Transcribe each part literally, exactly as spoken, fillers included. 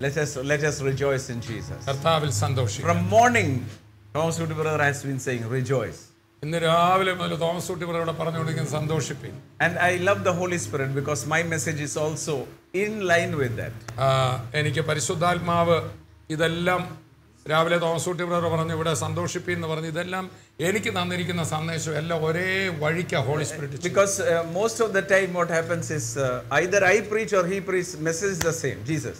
Let us let us rejoice in Jesus. കർത്താവിൽ സന്തോഷിക്കുക. From morning, Thomas Woody brother has been saying, rejoice. ഇന്ന് രാവിലെ മുതൽ Thomas കുട്ടി ഇവിടെ പറഞ്ഞുകൊണ്ടിരിക്കുന്ന സന്തോഷിപ്പിൻ. And I love the Holy Spirit because my message is also in line with that. എനിക്ക് പരിശുദ്ധാത്മാവ് ഇതെല്ലാം രാവിലെ തോമസ് കുട്ടി ബ്രദർ പറഞ്ഞു ഇവിടെ സന്തോഷിപ്പിൻ എന്ന് പറഞ്ഞു. ഇതെല്ലാം എനിക്ക് തന്നിരിക്കുന്ന സന്ദേശം എല്ലാം ഒരേ വഴിക്കാ holy spirit. Because uh, most of the time what happens is uh, either I preach or he preach, message is the same, Jesus.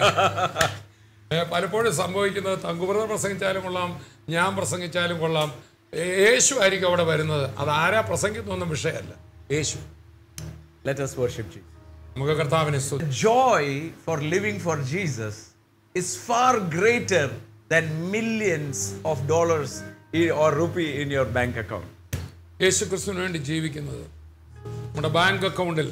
പലപ്പോഴും സംഭവിക്കുന്നത് തങ്കു ബ്രദർ പ്രസംഗിച്ചാലും കൊള്ളാം, ഞാൻ പ്രസംഗിച്ചാലും കൊള്ളാം, യേശു ആയിരിക്കും അവിടെ വരുന്നത്. അത് ആരാ പ്രസംഗിക്കുന്നൊന്നും വിഷയമല്ല, യേശു. Let us worship Jesus. നമുക്ക് കർത്താവിനെ സ്തുതി. Joy for living for Jesus is far greater than millions of dollars or rupee in your bank account. യേശു ക്രിസ്തുവിന് വേണ്ടി ജീവിക്കുന്നത് നമ്മുടെ ബാങ്ക് അക്കൗണ്ടിൽ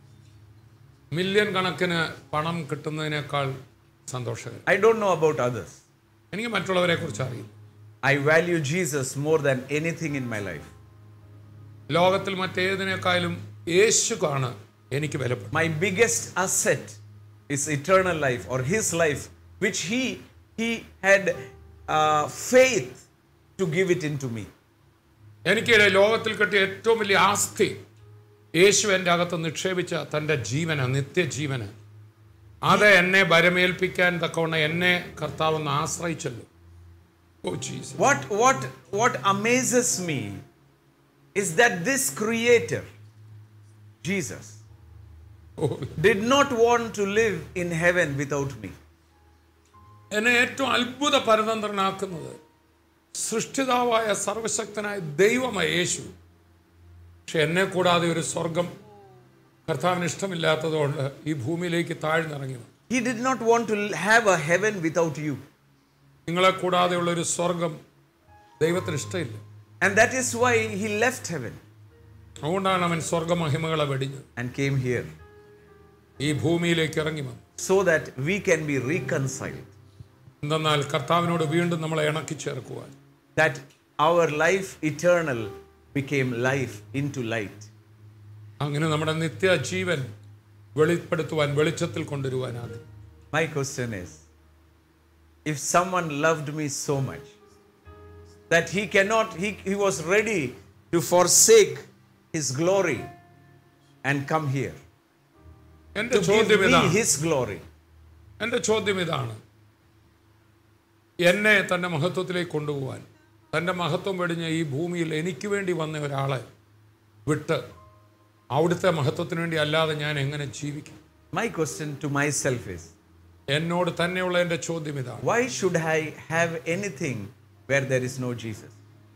മില്യൺ കണക്കിന് പണം കിട്ടുന്നതിനേക്കാൾ സന്തോഷകരം. I don't know about others. എനിക്ക് മറ്റുള്ളവരെ കുറിച്ച് അറിയില്ല. I value Jesus more than anything in my life. ലോകത്തിൽ മറ്റേതിനേക്കാളും യേശുവാണ് എനിക്ക് വിലപ്പെട്ടത്. My biggest asset is eternal life or his life which he he had uh, faith to give it into me. എനിക്ക് ലോകത്തിൽ കിട്ടിയ ഏറ്റവും വലിയ ആസ്തി യേശു എൻ്റെ അകത്ത് നിക്ഷേപിച്ച തൻ്റെ ജീവന, നിത്യജീവന. അത് എന്നെ ഭരമേൽപ്പിക്കാൻ തക്കവണ്ണം എന്നെ കർത്താവെന്ന് ആശ്രയിച്ചല്ലോ. Oh Jesus. What what what amazes me is that this creator Jesus Oh. did not want to live in heaven without me. എന്നെ ഏറ്റവും അത്ഭുത പരതന്ത്രനാക്കുന്നത് സൃഷ്ടിതാവായ സർവശക്തനായ ദൈവമായ യേശു. പക്ഷെ എന്നെ കൂടാതെ ഒരു സ്വർഗം കർത്താവിന് ഇഷ്ടമില്ലാത്തതുകൊണ്ട് ഈ ഭൂമിയിലേക്ക് താഴ്ന്നിറങ്ങി. He did not want to have a heaven without you. നിങ്ങളെ കൂടാതെയുള്ള ഒരു സ്വർഗം ദൈവത്തിന് ഇഷ്ടമില്ല. And that is why he left heaven അതുകൊണ്ടാണ് അവൻ സ്വർഗമഹിമകളെ വെടിഞ്ഞത് and came here ഈ ഭൂമിയിലേക്ക് ഇറങ്ങി വന്നു. so that we can be reconciled. എന്തെന്നാൽ കർത്താവിനോട് വീണ്ടും നമ്മളെ ഇണക്കി ചേർക്കുവാൻ. That our life eternal became life into light. അങ്ങനെ നമ്മുടെ നിത്യജീവൻ വെളിപ്പെടുത്തുവാൻ, വെളിച്ചത്തിൽ കൊണ്ടുവരുവാനാകും. My question is, if someone loved me so much that he cannot, he, he was ready to forsake his glory and come here എൻ്റെ to give ചോദ്യം me ഇതാണ്. his glory. എൻ്റെ ചോദ്യം ഇതാണ്, എന്നെ തൻ്റെ മഹത്വത്തിലേക്ക് കൊണ്ടുപോകാൻ, തൻ്റെ മഹത്വം വെടിഞ്ഞ ഈ ഭൂമിയിൽ എനിക്ക് വേണ്ടി വന്ന ഒരാളെ വിട്ട് അവിടുത്തെ മഹത്വത്തിന് വേണ്ടി അല്ലാതെ ഞാൻ എങ്ങനെ ജീവിക്കും? My question to myself is, എന്നോട് തന്നെയുള്ള എൻ്റെ ചോദ്യം ഇതാണ്, why should I have anything where there is no Jesus?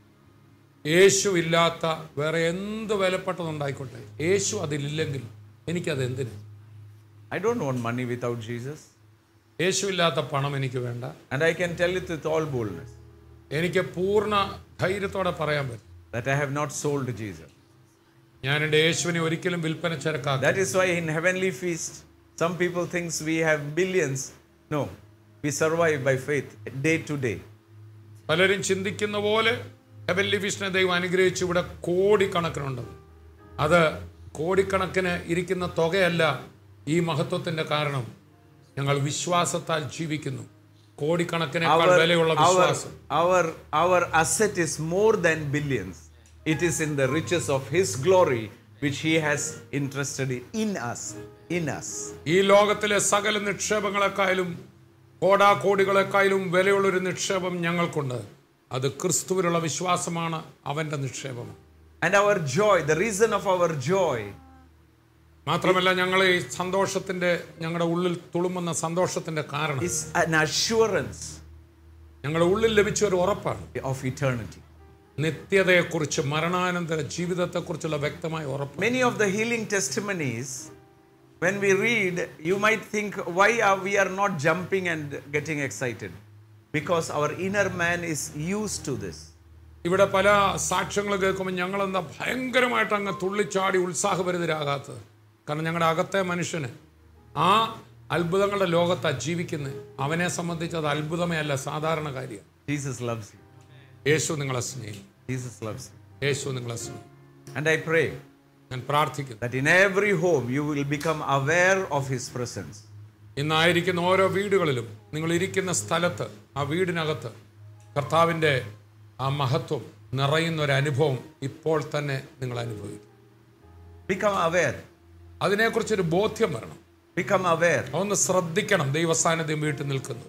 യേശു ഇല്ലാത്ത വേറെ എന്ത് വിലപ്പെട്ടതുണ്ടായിക്കോട്ടെ, യേശു അതിലില്ലെങ്കിൽ എനിക്കത് എന്തിന്? I don't want money without Jesus. യേശു ഇല്ലാത്ത പണം എനിക്ക് വേണ്ട. And I can tell it with all boldness എനിക്ക് പൂർണ്ണ ധൈര്യത്തോടെ പറയാൻ പറ്റും that I have not sold Jesus. ഞാൻ എൻ്റെ യേശുവിനെ ഒരിക്കലും വിൽപ്പന ചരക്കാക്കി. That is why in heavenly feast some people think we have billions. No, we survive by faith day to day. പലരും ചിന്തിക്കുന്ന പോലെ ഹെവൻലി ഫീസ്റ്റിനെ ദൈവം അനുഗ്രഹിച്ച് ഇവിടെ കോടിക്കണക്കിനുണ്ട്. അത് കോടിക്കണക്കിന് ഇരിക്കുന്ന തുകയല്ല ഈ മഹത്വത്തിൻ്റെ കാരണം. ഞങ്ങൾ വിശ്വാസത്താൽ ജീവിക്കുന്നു. കോടിക്കണക്കിനേക്കാൾ വിലയുള്ള വിശ്വാസം. Our our asset is more than billions. It is in the riches of his glory which he has interested in us. In us. ഈ ലോകത്തിലെ സകല നിക്ഷേപങ്ങളെക്കാളും കോടാകോടികളെക്കാളും വിലയുള്ളൊരു നിക്ഷേപം ഞങ്ങൾക്കുണ്ട്. അത് ക്രിസ്തുവിലുള്ള വിശ്വാസമാണ്, അവൻ്റെ നിക്ഷേപം. And our joy, the reason of our joy, മാത്രമല്ല ഞങ്ങൾ ഈ സന്തോഷത്തിന്റെ, ഞങ്ങളുടെ ഉള്ളിൽ തുളുമ്പുന്ന സന്തോഷത്തിന്റെ കാരണം is an assurance ഞങ്ങളുടെ ഉള്ളിൽ ലഭിച്ച ഒരു ഉറപ്പാണ് of eternity. നിത്യതയെക്കുറിച്ച്, മരണാനന്തര ജീവിതത്തെക്കുറിച്ചുള്ള വ്യക്തമായ ഉറപ്പ്. Many of the healing testimonies, when we read, you might think, why are we are not jumping and getting excited? Because our inner man is used to this. ഇവിടെ പല സാക്ഷ്യങ്ങൾ കേൾക്കുമ്പോൾ ഞങ്ങൾ എന്താ ഭയങ്കരമായിട്ട് അങ്ങ് തുള്ളിച്ചാടി ഉത്സാഹഭരിതരാകാത്തത്? കാരണം ഞങ്ങളുടെ അകത്തെ മനുഷ്യന് ആ അത്ഭുതങ്ങളുടെ ലോകത്താണ് ജീവിക്കുന്നത്. അവനെ സംബന്ധിച്ച് അത് അത്ഭുതമേ അല്ല, സാധാരണ കാര്യമാണ്. Jesus loves you. യേശു നിങ്ങളെ സ്നേഹിക്കും. Jesus loves you. യേശു നിങ്ങളെ സ്നേഹിക്കും. And I pray ഞാൻ പ്രാർത്ഥിക്കുന്നു that in every home you will become aware of his presence. ഇന്നായിരിക്കുന്ന ഓരോ വീടുകളിലും നിങ്ങൾ ഇരിക്കുന്ന സ്ഥലത്ത് ആ വീടിനകത്ത് കർത്താവിൻ്റെ ആ മഹത്വം നിറയുന്ന ഒരു അനുഭവം ഇപ്പോൾ തന്നെ നിങ്ങൾ അനുഭവിക്കും. Become aware. അതിനെക്കുറിച്ചൊരു ബോധ്യം വരണം. Become aware. ഒന്ന് ശ്രദ്ധിക്കണം ദൈവസാന്നിധ്യം വീട്ടിൽ നിൽക്കുന്നത്.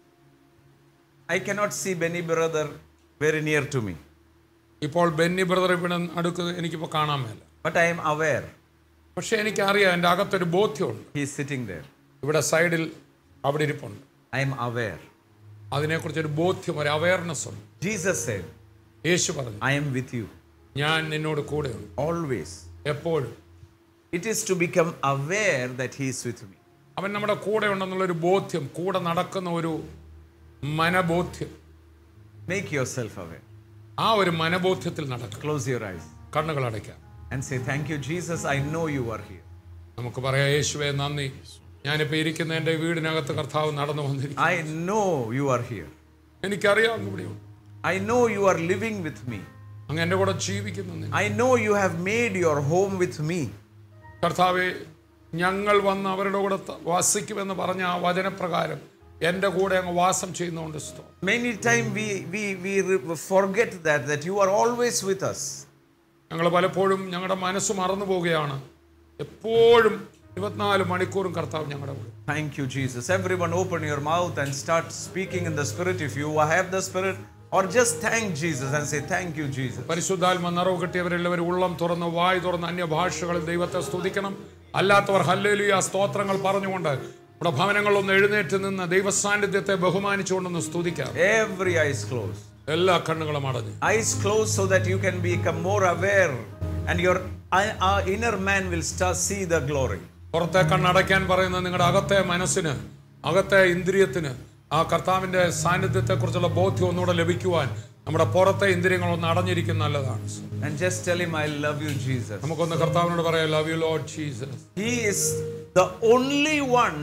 I cannot see Benny brother very near to me. ഇപ്പോൾ ബെന്നി ബ്രദർ ഇവിടെ അടുക്ക് എനിക്കിപ്പോൾ കാണാൻ മേല. But I am aware. പക്ഷെ എനിക്കറിയാം എൻ്റെ അകത്തൊരു ബോധ്യമുണ്ട്. He is sitting there. ഇവിടെ സൈഡിൽ അവിടെ ഇരിപ്പുണ്ട്. I am aware. അതിനെക്കുറിച്ചൊരു ബോധ്യം, ഒരു അവയർനെസ് ഉണ്ട്. Jesus said, യേശു പറഞ്ഞു, I am with you. ഞാൻ നിന്നോട് കൂടെയുണ്ട്. Always. എപ്പോഴും. It is to become aware that he is with me. അവൻ നമ്മുടെ കൂടെ ഉണ്ടെന്നുള്ളൊരു ബോധ്യം, കൂടെ നടക്കുന്ന ഒരു മനബോധ്യം. Make yourself aware. ആ ഒരു മനബോധ്യത്തിൽ നടക്കുക. Close your eyes. കണ്ണുകൾ അടയ്ക്കാം. And say, thank you, Jesus. I know you are here. നമുക്ക് പറയാം, യേശുവേ നന്ദി, ഞാനിപ്പോൾ ഇരിക്കുന്ന എൻ്റെ വീടിനകത്ത് കർത്താവ് നടന്നു വന്നിരിക്കുന്നു. I know you are here. എനിക്കറിയാം ഇവിടെയുണ്ട്. I know you are living with me. അങ്ങ് എൻ്റെ കൂടെ ജീവിക്കുന്നു. I know you have made your home with me. കർത്താവേ, ഞങ്ങൾ വന്ന് അവരുടെ കൂടെ വസിക്കുമെന്ന് പറഞ്ഞ ആ വചനപ്രകാരം എൻ്റെ കൂടെ അങ്ങ് വാസം ചെയ്യുന്നതുകൊണ്ട് സ്തോത്രം. Many times we we we forget that that you are always with us. ഞങ്ങൾ പലപ്പോഴും ഞങ്ങളുടെ മനസ്സ് മറന്നു പോവുകയാണ്. എപ്പോഴും ഇരുപത്തിനാല് മണിക്കൂറും കർത്താവ് ഞങ്ങളുടെ കൂടെ. Thank you, Jesus. Everyone open your mouth and start speaking in the spirit if you have the spirit, or just thank Jesus and say thank you, Jesus. പരിശുദ്ധാത്മ നിറവ് കിട്ടിയവരെല്ലാവരും ഉള്ളം തുറന്ന് വായ് തുറന്ന് അന്യഭാഷകളിൽ ദൈവത്തെ സ്തുതിക്കണം. അല്ലാത്തവർ ഹല്ലേലൂയ സ്തോത്രങ്ങൾ പറഞ്ഞുകൊണ്ട് നമ്മുടെ ഭവനങ്ങളിലൊന്ന് എഴുന്നേറ്റ് നിന്ന് ദൈവസാന്നിധ്യത്തെ ബഹുമാനിച്ചുകൊണ്ടൊന്ന് സ്തുതിക്കാം. Every eyes closed. എല്ലാ കണ്ണുകളും അടഞ്ഞു. Eyes closed so that you can become more aware and your uh, inner man will start see the glory. പുറത്തെ കണ്ണടയ്ക്കാൻ പറയുന്ന നിങ്ങളുടെ അകത്തെ മനസ്സിന്, അകത്തെ ഇന്ദ്രിയത്തിന് ആ കർത്താവിന്റെ സാന്നിധ്യത്തെക്കുറിച്ചുള്ള ബോധ്യം ഒന്നുകൂടെ ലഭിക്കുവാൻ നമ്മുടെ പുറത്തെ ഇന്ദ്രിയങ്ങൾ ഒന്ന് അടഞ്ഞിരിക്കുന്ന നല്ലതാണ്. And just tell him, I love you, Jesus. നമുക്കൊന്ന് കർത്താവിനോട് പറയാം, love you Lord Jesus. He is the only one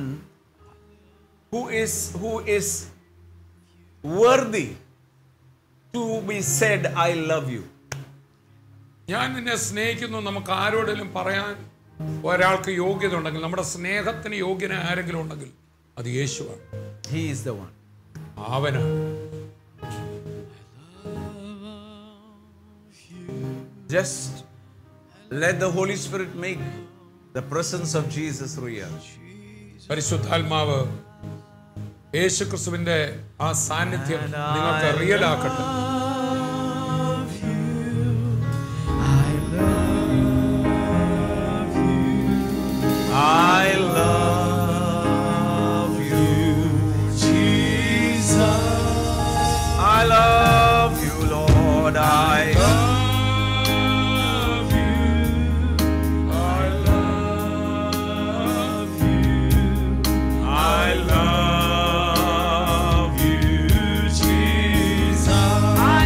who is who is worthy to be said, I love you. ഞാൻ നിന്നെ സ്നേഹിക്കുന്നു നമുക്ക് ആരോടെങ്കിലും പറയാൻ ഒരാൾക്ക് യോഗ്യത ഉണ്ടെങ്കിൽ, നമ്മുടെ സ്നേഹത്തിന് യോഗ്യന ആരെങ്കിലും ഉണ്ടെങ്കിൽ അത് യേശുവാണ്. He is the one. അവനാണ്. Just let the Holy Spirit make the presence of Jesus real. പരിശുദ്ധാത്മാവ് യേശുക്രിസ്തുവിന്റെ ആ സാന്നിധ്യം നിങ്ങൾക്ക് റിയൽ ആക്കട്ടെ. I love you, Jesus. I love you, Lord. I love you. I love you. I love you, Jesus. I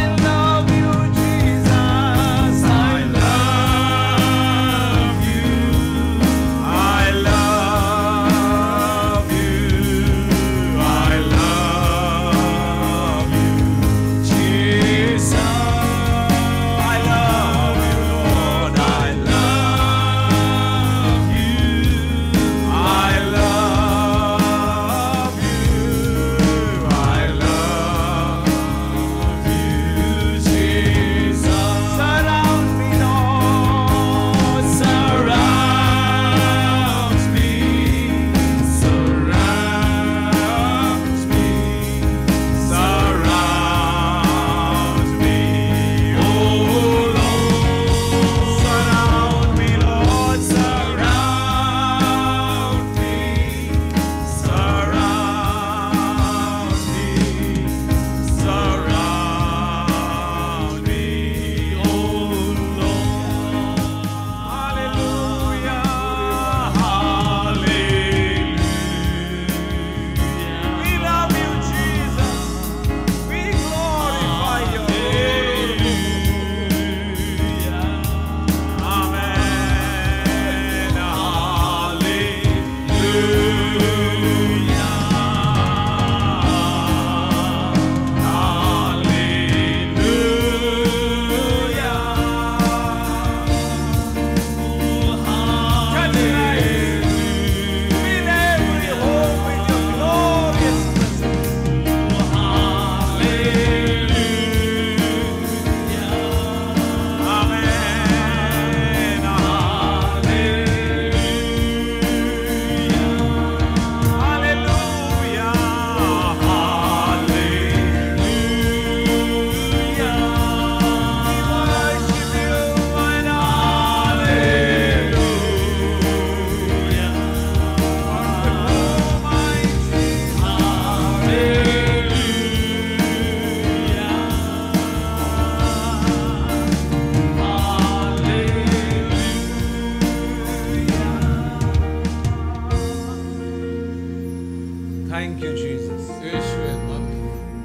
you, Jesus, യേശുവേ നന്ദി.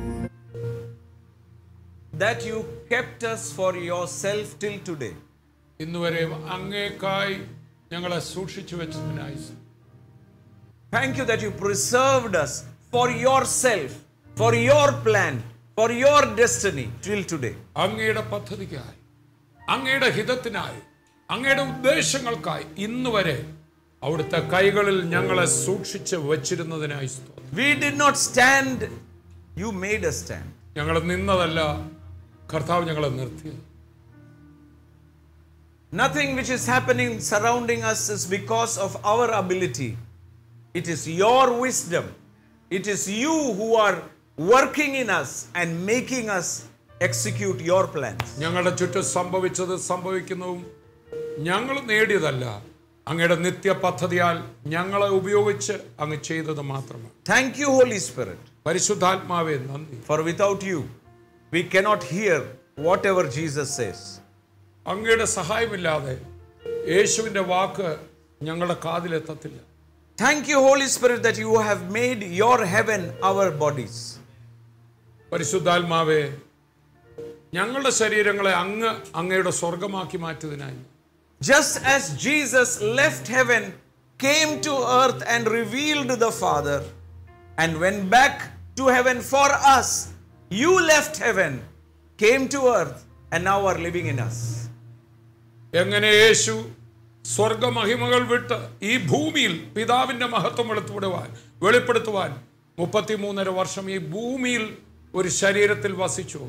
that you kept us for yourself till today. ഇന്നുവരെ അങ്ങേക്കായി ഞങ്ങളെ സൂക്ഷിച്ചു വെച്ചതിനായി Thank you that you preserved us for yourself, for your plan, for your destiny till today. അങ്ങയുടെ പദ്ധതിക്കായി, അങ്ങയുടെ ഹിതത്തിനായി, അങ്ങയുടെ ഉദ്ദേശങ്ങൾക്കായി ഇന്നുവരെ അവിടുത്തെ കൈകളിൽ ഞങ്ങളെ സൂക്ഷിച്ച് വച്ചിരുന്നതിനായി സ്തോത്രം. We did not stand, you made us stand. ഞങ്ങൾ നിന്നതല്ല, കർത്താവ് ഞങ്ങളെ നിർത്തിയത്. Nothing which is happening surrounding us is because of our ability. It is your wisdom. It is you who are working in us and making us execute your plans. ഞങ്ങളുടെ ചുറ്റും സംഭവിച്ചത് സംഭവിക്കുന്നതും ഞങ്ങൾ നേടിയതല്ല, അങ്ങയുടെ നിത്യ പദ്ധതിയാൽ ഞങ്ങളെ ഉപയോഗിച്ച് അങ്ങ് ചെയ്തത് മാത്രമാണ്. Thank you, Holy Spirit. പരിശുദ്ധാത്മാവേ നന്ദി. For without you, we cannot hear whatever Jesus says. അങ്ങയുടെ സഹായമില്ലാതെ യേശുവിന്റെ വാക്ക് ഞങ്ങളുടെ കാതിലെത്തത്തില്ല. Thank you, Holy Spirit, that you have made your heaven our bodies. പരിശുദ്ധാത്മാവേ, ഞങ്ങളുടെ ശരീരങ്ങളെ അങ്ങ് അങ്ങയുടെ സ്വർഗമാക്കി മാറ്റിയതിനായി. Just as Jesus left heaven, came to earth and revealed the Father, and went back to heaven for us, you left heaven, came to earth, and now are living in us. എങ്ങനെ യേശു സ്വർഗമഹിമകൾ വിട്ട് ഈ ഭൂമിയിൽ പിതാവിന്റെ മഹത്വം വെളിപ്പെടുത്തുവാൻ വെളിപ്പെടുത്തുവാൻ മുപ്പത്തിമൂന്നര വർഷം ഈ ഭൂമിയിൽ ഒരു ശരീരത്തിൽ വസിച്ചു,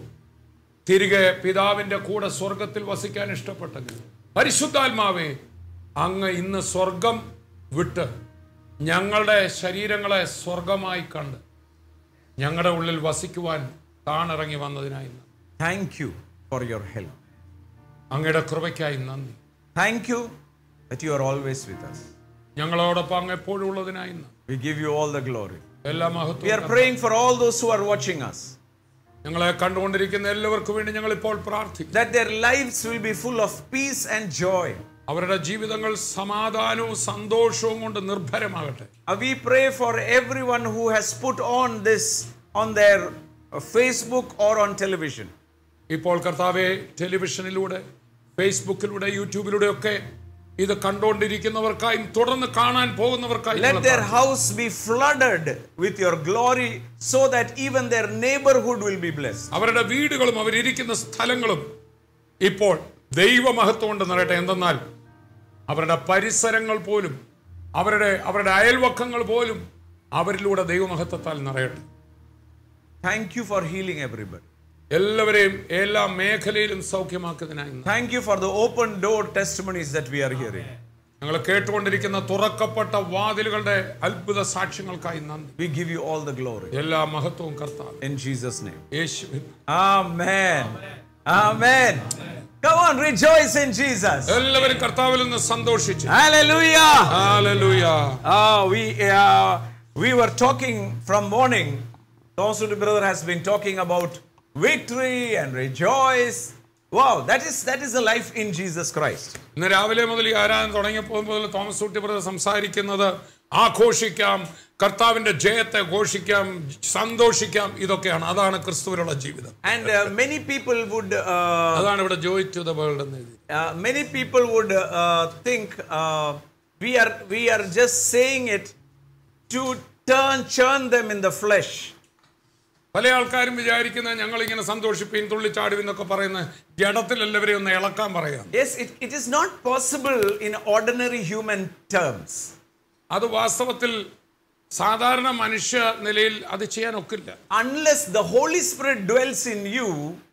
തിരികെ പിതാവിന്റെ കൂടെ സ്വർഗത്തിൽ വസിക്കാൻ ഇഷ്ടപ്പെട്ടെങ്കിൽ പരിശുദ്ധാത്മാവേ, അങ്ങ് ഇന്ന് സ്വർഗം വിട്ട് ഞങ്ങളുടെ ശരീരങ്ങളെ സ്വർഗമായി കണ്ട് ഞങ്ങളുടെ ഉള്ളിൽ വസിക്കുവാൻ താണിറങ്ങി വന്നതിനായി Thank you for your help. അങ്ങയുടെ കൃപയ്ക്കായി നന്ദി. Thank you that you are always with us. ഞങ്ങളോടൊപ്പം അങ്ങ് എപ്പോഴും ഉള്ളതിനായി We give you all the glory. എല്ലാ We are മഹത്വവും praying for all those who are watching us, ഞങ്ങളെ കണ്ടുകൊണ്ടിരിക്കുന്ന എല്ലാവർക്കും വേണ്ടി ഞങ്ങൾ ഇപ്പോൾ പ്രാർത്ഥിക്കും. that their lives will be full of peace and joy. അവരുടെ ജീവിതങ്ങൾ സമാധാനവും സന്തോഷവും കൊണ്ട് നിർഭരമാകട്ടെ. Uh, We pray for everyone who has put on this on their uh, Facebook or on television. ഇപ്പോൾ കർത്താവെ, ടെലിവിഷനിലൂടെ, ഫേസ്ബുക്കിലൂടെ, യൂട്യൂബിലൂടെ ഒക്കെ ഇത് കണ്ടുകൊണ്ടിരിക്കുന്നവർക്കായും തുടർന്ന് കാണാൻ പോകുന്നവർക്കായും Let their house be flooded with your glory so that even their neighborhood will be blessed. അവരുടെ വീടുകളും അവരിയ്ക്കുന്ന സ്ഥലങ്ങളും ഇപ്പോൾ ദൈവമഹത്വം കൊണ്ട് നിറയട്ടെ. എന്തെന്നാൽ അവരുടെ പരിസരങ്ങൾ പോലും, അവരുടെ അവരുടെ അയൽവക്കങ്ങൾ പോലും അവരിലൂടെ ദൈവമഹത്വത്താൽ നിറയട്ടെ. Thank you for healing everybody. എല്ലാവരെയും എല്ലാ മേഖലയിലും സൗഖ്യമാക്കുന്നതിനായി Thank you for the open door testimonies that we are hearing. ഞങ്ങൾ കേട്ടുകൊണ്ടിരിക്കുന്ന തുറക്കപ്പെട്ട വാതിലുകളുടെ അത്ഭുത സാക്ഷ്യങ്ങൾക്കായി നന്ദി. We give you all the glory. എല്ലാ മഹത്വവും കർത്താവേ, In Jesus' name. യേശുവിൻ. Amen. Amen. Come on, rejoice in Jesus. എല്ലാവരും കർത്താവിൽ നിന്ന് സന്തോഷിച്ചു. Hallelujah. Hallelujah. Ah, we uh, we were talking from morning. Thomas brother has been talking about victory and rejoice. Wow, that is that is the life in Jesus Christ. ഇന്ന് രാവിലെ മുതൽ ഈ ആരാധന തുടങ്ങിയപ്പോൾ മുതൽ തോമസ് ഊട്ടി ബ്രദർ സംസാരിക്കുന്നത് ആഘോഷിക്കാം, കർത്താവിന്റെ ജയത്തെ ഘോഷിക്കാം, സന്തോഷിക്കാം, ഇതൊക്കെയാണ്. അതാണ് ക്രിസ്തുവിലുള്ള ജീവിതം. And uh, many people would uh, അതാണ് ഇവിടെ ജോയ് ടു ദ വേൾഡ് എന്ന് എഴുതി. uh, many people would uh, think uh, we are we are just saying it to turn churn them in the flesh. പല ആൾക്കാരും വിചാരിക്കുന്ന ഞങ്ങൾ ഇങ്ങനെ സന്തോഷിപ്പീൻ തുള്ളിച്ചാടുവിൻ എന്നൊക്കെ പറയുന്ന ജഡത്തിൽ എല്ലാവരെയും ഒന്ന് ഇളക്കാൻ പറയാം. Yes, it, it is not possible in ordinary human terms. അത് വാസ്തവത്തിൽ സാധാരണ മനുഷ്യ നിലയിൽ അത് ചെയ്യാൻ ഒക്കില്ല. Unless the Holy Spirit dwells in you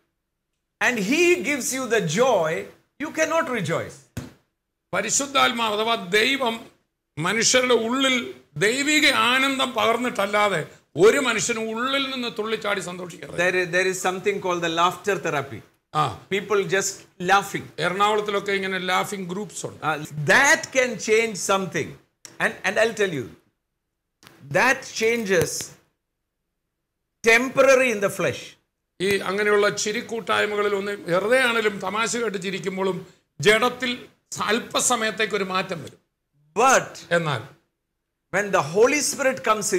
and He gives you the joy, you cannot rejoice. പരിശുദ്ധാത്മാവ് അഥവാ ദൈവം മനുഷ്യരുടെ ഉള്ളിൽ ദൈവിക ആനന്ദം പകർന്നിട്ടല്ലാതെ ഒരു മനുഷ്യനും ഉള്ളിൽ നിന്ന് തുള്ളിച്ചാടി സന്തോഷിക്കാറ്. There is, there is something called the laughter therapy. ആ, People just laughing. എറണാകുളത്തിലൊക്കെ ഇങ്ങനെ ലാഫിംഗ് ഗ്രൂപ്പ്സ് ഉണ്ട്. Uh, that can change something. And, and I'll tell you, that changes temporary in the flesh. ഈ അങ്ങനെയുള്ള ചിരിക്കൂട്ടായ്മകളിൽ ഒന്ന് വെറുതെ ആണെങ്കിലും തമാശ കേട്ട് ചിരിക്കുമ്പോഴും ജഡത്തിൽ അല്പസമയത്തേക്ക് ഒരു മാറ്റം വരും. But എന്നാൽ when the Holy Spirit comes in you,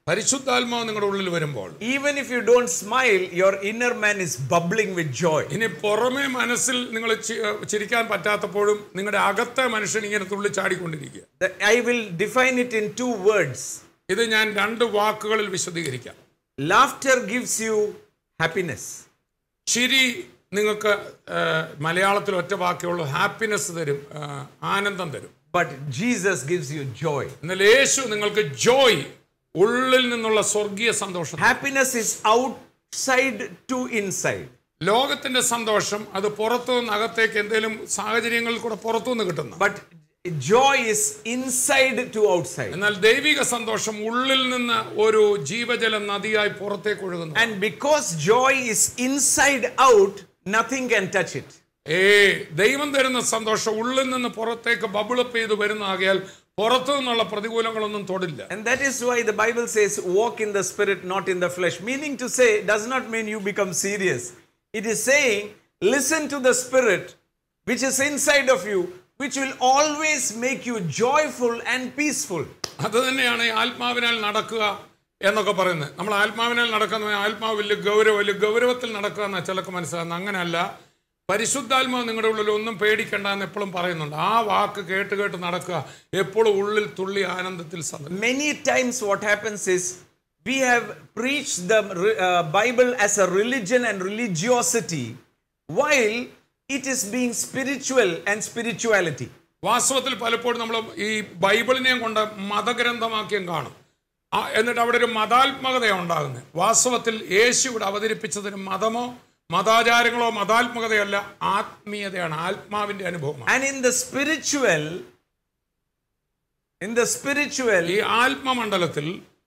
പരിശുദ്ധാത്മാവ് നിങ്ങളുടെ ഉള്ളിൽ വരുമ്പോൾ, even if you don't smile, your inner man is bubbling with joy. ഇനി പുറമേ മനസ്സിൽ നിങ്ങൾ ചിരിക്കാൻ പറ്റാത്തപ്പോഴും നിങ്ങളുടെ അകത്തെ മനുഷ്യൻ ഇങ്ങനെ തുള്ളി ചാടിക്കൊണ്ടിരിക്കുക. I will define it in two words. ഇത് ഞാൻ രണ്ട് വാക്കുകളിൽ വിശദീകരിക്കാം. Laughter gives you happiness. ചിരി നിങ്ങൾക്ക് മലയാളത്തിൽ ഒറ്റ വാക്കേ ഉള്ളൂ, ഹാപ്പിനെസ് തരും, ആനന്ദം തരും. But Jesus gives you joy. എന്നാൽ യേശു നിങ്ങൾക്ക് ജോയ്, ഉള്ളിൽ നിന്നുള്ള സ്വർഗീയ സന്തോഷം. Happiness is outside to inside. ലോകത്തിന്റെ സന്തോഷം അത് പുറത്തുനിന്ന് അകത്തേക്ക് എന്തെങ്കിലും സാഹചര്യങ്ങളിൽ കൂടെ പുറത്തുനിന്ന് കിട്ടുന്നു. But joy is inside to outside. എന്നാൽ ദൈവിക സന്തോഷം ഉള്ളിൽ നിന്ന് ഒരു ജീവജല നദിയായി പുറത്തേക്ക് ഒഴുകുന്നു. And because joy is inside out, nothing can touch it. ഏ ദൈവം തരുന്ന സന്തോഷം ഉള്ളിൽ നിന്ന് പുറത്തേക്ക് ബബിളപ്പ് ചെയ്ത് വരുന്നതാകിയാൽ പുറത്തു നിന്നുള്ള പ്രതികൂലങ്ങളൊന്നും തൊടില്ല. And that is why the Bible says walk in the spirit, not in the flesh. Meaning to say, does not mean you become serious. It is saying listen to the spirit which is inside of you, which will always make you joyful and peaceful. അത് തന്നെയാണ് ആത്മാവിനാൽ നടക്കുക എന്നൊക്കെ പറയുന്നത്. നമ്മൾ ആത്മാവിനാൽ നടക്കുന്ന ആത്മാവ് വലിയ ഗൗരവ വലിയ ഗൗരവത്തിൽ നടക്കുക എന്നാ ചിലക്ക് മനസ്സിലാകുന്നത്. അങ്ങനെയല്ല. പരിശുദ്ധാത്മാവ് നിങ്ങളുടെ ഉള്ളിൽ ഒന്നും പേടിക്കണ്ട എന്ന് എപ്പോഴും പറയുന്നുണ്ട്. ആ വാക്ക് കേട്ട് കേട്ട് നടക്കുക, എപ്പോഴും ഉള്ളിൽ തുള്ളി ആനന്ദത്തിൽ. Many times what happens is we have preached the uh, Bible as a religion and religiosity while it is being spiritual and spirituality. വാസ്തവത്തിൽ പലപ്പോഴും നമ്മൾ ഈ ബൈബിളിനെയും കൊണ്ട് മതഗ്രന്ഥമാക്കിയും കാണും. എന്നിട്ട് അവിടെ ഒരു മതാത്മകത ഉണ്ടാകുന്നത്. വാസ്തവത്തിൽ യേശു ഇവിടെ അവതരിപ്പിച്ചതിന് മതമോ മതാചാരങ്ങളോ മതാത്മകതയല്ല, ആത്മീയതയാണ്, ആത്മാവിന്റെ അനുഭവമാണ്. And in the spiritual, in the spiritual, ഈ ആത്മമണ്ഡലത്തിൽ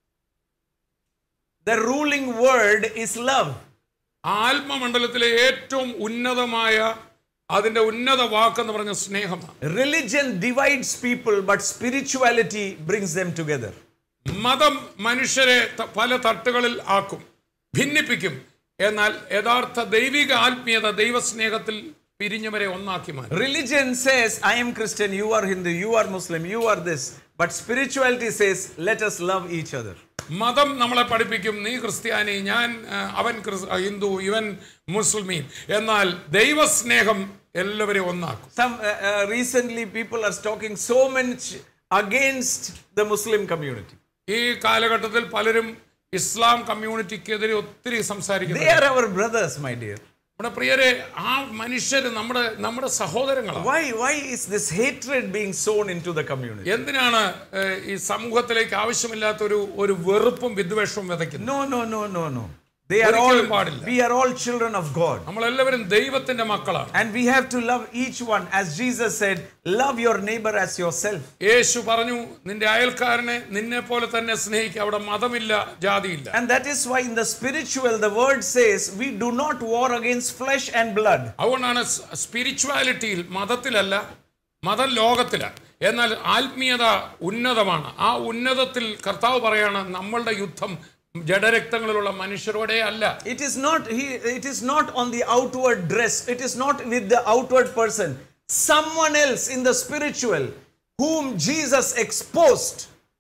the ruling word is love. ആത്മമണ്ഡലത്തിലെ ഏറ്റവും ഉന്നതമായ അതിന്റെ ഉന്നത വാക്കെന്ന് പറഞ്ഞ സ്നേഹമാണ്. Religion divides people, but spirituality brings them together. മതം മനുഷ്യരെ പല തട്ടുകളിൽ ആക്കും, ഭിന്നിപ്പിക്കും. എന്നാൽ യഥാർത്ഥ ദൈവിക ആത്മീയത ദൈവസ്നേഹത്തിൽ പിരിഞ്ഞവരെ ഒന്നാക്കി മാറ്റും. Religion says I am Christian, you are Hindu, you are Muslim, you are this, but spirituality says let us love each other. മതം നമ്മളെ പഠിപ്പിക്കും, നീ ക്രിസ്ത്യാനി, ഞാൻ അവൻ ഹിന്ദു, ഇവൻ മുസ്ലിമീൻ. എന്നാൽ ദൈവസ്നേഹം എല്ലാവരെയും ഒന്നാക്കും. Some uh, uh, recently people are talking so much against the Muslim community. ഈ കാലഘട്ടത്തിൽ പലരും ഇസ്ലാം കമ്മ്യൂണിറ്റിക്കെതിരെ ഒത്തിരി സംസാരിക്കുന്നു. They are our brothers, my dear. നമ്മുടെ പ്രിയരെ, ആ മനുഷ്യർ നമ്മുടെ നമ്മുടെ സഹോദരങ്ങളാണ്. Why why is this hatred being sown into the community? എന്തിനാണ് ഈ സമൂഹത്തിലേക്ക് ആവശ്യമില്ലാത്ത ഒരു ഒരു വെറുപ്പും വിദ്വേഷവും വിതയ്ക്കുന്നത്? No no no no no. They are all, we are all children of God. നമ്മളെല്ലാവരും ദൈവത്തിന്റെ മക്കളാണ്. And we have to love each one, as Jesus said, love your neighbor as yourself. യേശു പറഞ്ഞു, നിന്റെ അയൽക്കാരനെ നിന്നെ പോലെ തന്നെ സ്നേഹിക്കുക. അവിടെ മതമില്ല, ജാതിയില്ല. And that is why in the spiritual the word says we do not war against flesh and blood. അതുകൊണ്ടാണ് സ്പിരിച്വാലിറ്റിയിൽ മതത്തിലല്ല, മതം ലോകത്തിലാണ്. എന്നാൽ ആത്മീയത ഉന്നതമാണ്. ആ ഉന്നതത്തിൽ കർത്താവ് പറയാണ് നമ്മളുടെ യുദ്ധം ജഡരക്തങ്ങളിലുള്ള മനുഷ്യരോടെ അല്ല. It is not he, it is not on the outward dress, it is not with the outward person. Someone else in the spiritual whom Jesus exposed.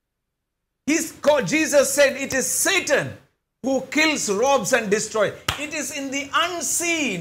He's called, Jesus said it is Satan who kills, robs and destroys. It is in the unseen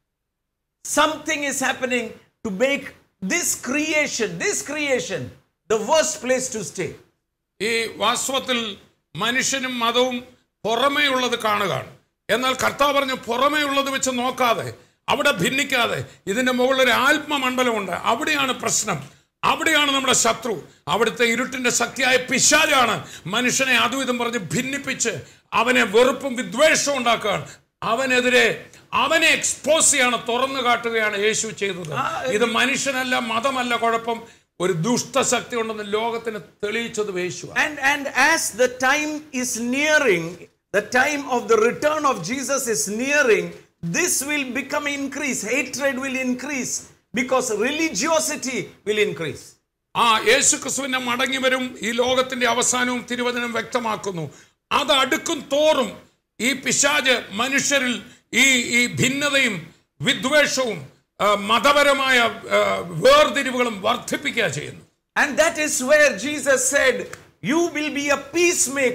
something is happening to make this creation, this creation the worst place to stay. ഈ വാസ്തവത്തിൽ മനുഷ്യനും മതവും പുറമേ ഉള്ളത് കാണുകയാണ്. എന്നാൽ കർത്താവ് പറഞ്ഞു പുറമേ ഉള്ളത് വെച്ച് നോക്കാതെ, അവിടെ ഭിന്നിക്കാതെ, ഇതിന്റെ മുകളിൽ ഒരു ആത്മമണ്ഡലമുണ്ട്. അവിടെയാണ് പ്രശ്നം, അവിടെയാണ് നമ്മുടെ ശത്രു. അവിടുത്തെ ഇരുട്ടിന്റെ ശക്തിയായ പിശാചാണ് മനുഷ്യനെ അതും ഇതും പറഞ്ഞ് ഭിന്നിപ്പിച്ച് അവനെ വെറുപ്പും വിദ്വേഷവും ഉണ്ടാക്കുകയാണ്. അവനെതിരെ അവനെ എക്സ്പോസ് ചെയ്യാണ്, തുറന്നു കാട്ടുകയാണ് യേശു ചെയ്തത്. ഇത് മനുഷ്യനല്ല, മതമല്ല കുഴപ്പം, ഒരു ദുഷ്ടശക്തി ഉണ്ടെന്ന് ലോകത്തിന് തെളിയിച്ചത് യേശു. And and as the time is nearing, the time of the return of Jesus is nearing, this will become increase, hatred will increase because religiosity will increase. ആ യേശു ക്രിസ്തുവിനെ മടങ്ങി വരും, ഈ ലോകത്തിന്റെ അവസാനവും തിരുവചനം വ്യക്തമാക്കുന്നു. അത് അടുക്കും തോറും ഈ പിശാച് മനുഷ്യരിൽ ഈ ഈ ഭിന്നതയും വിദ്വേഷവും മതപരമായ വേർതിരിവുകളും വർദ്ധിപ്പിക്കുക ചെയ്യുന്നു. And that is where Jesus said, you will be a peacemaker.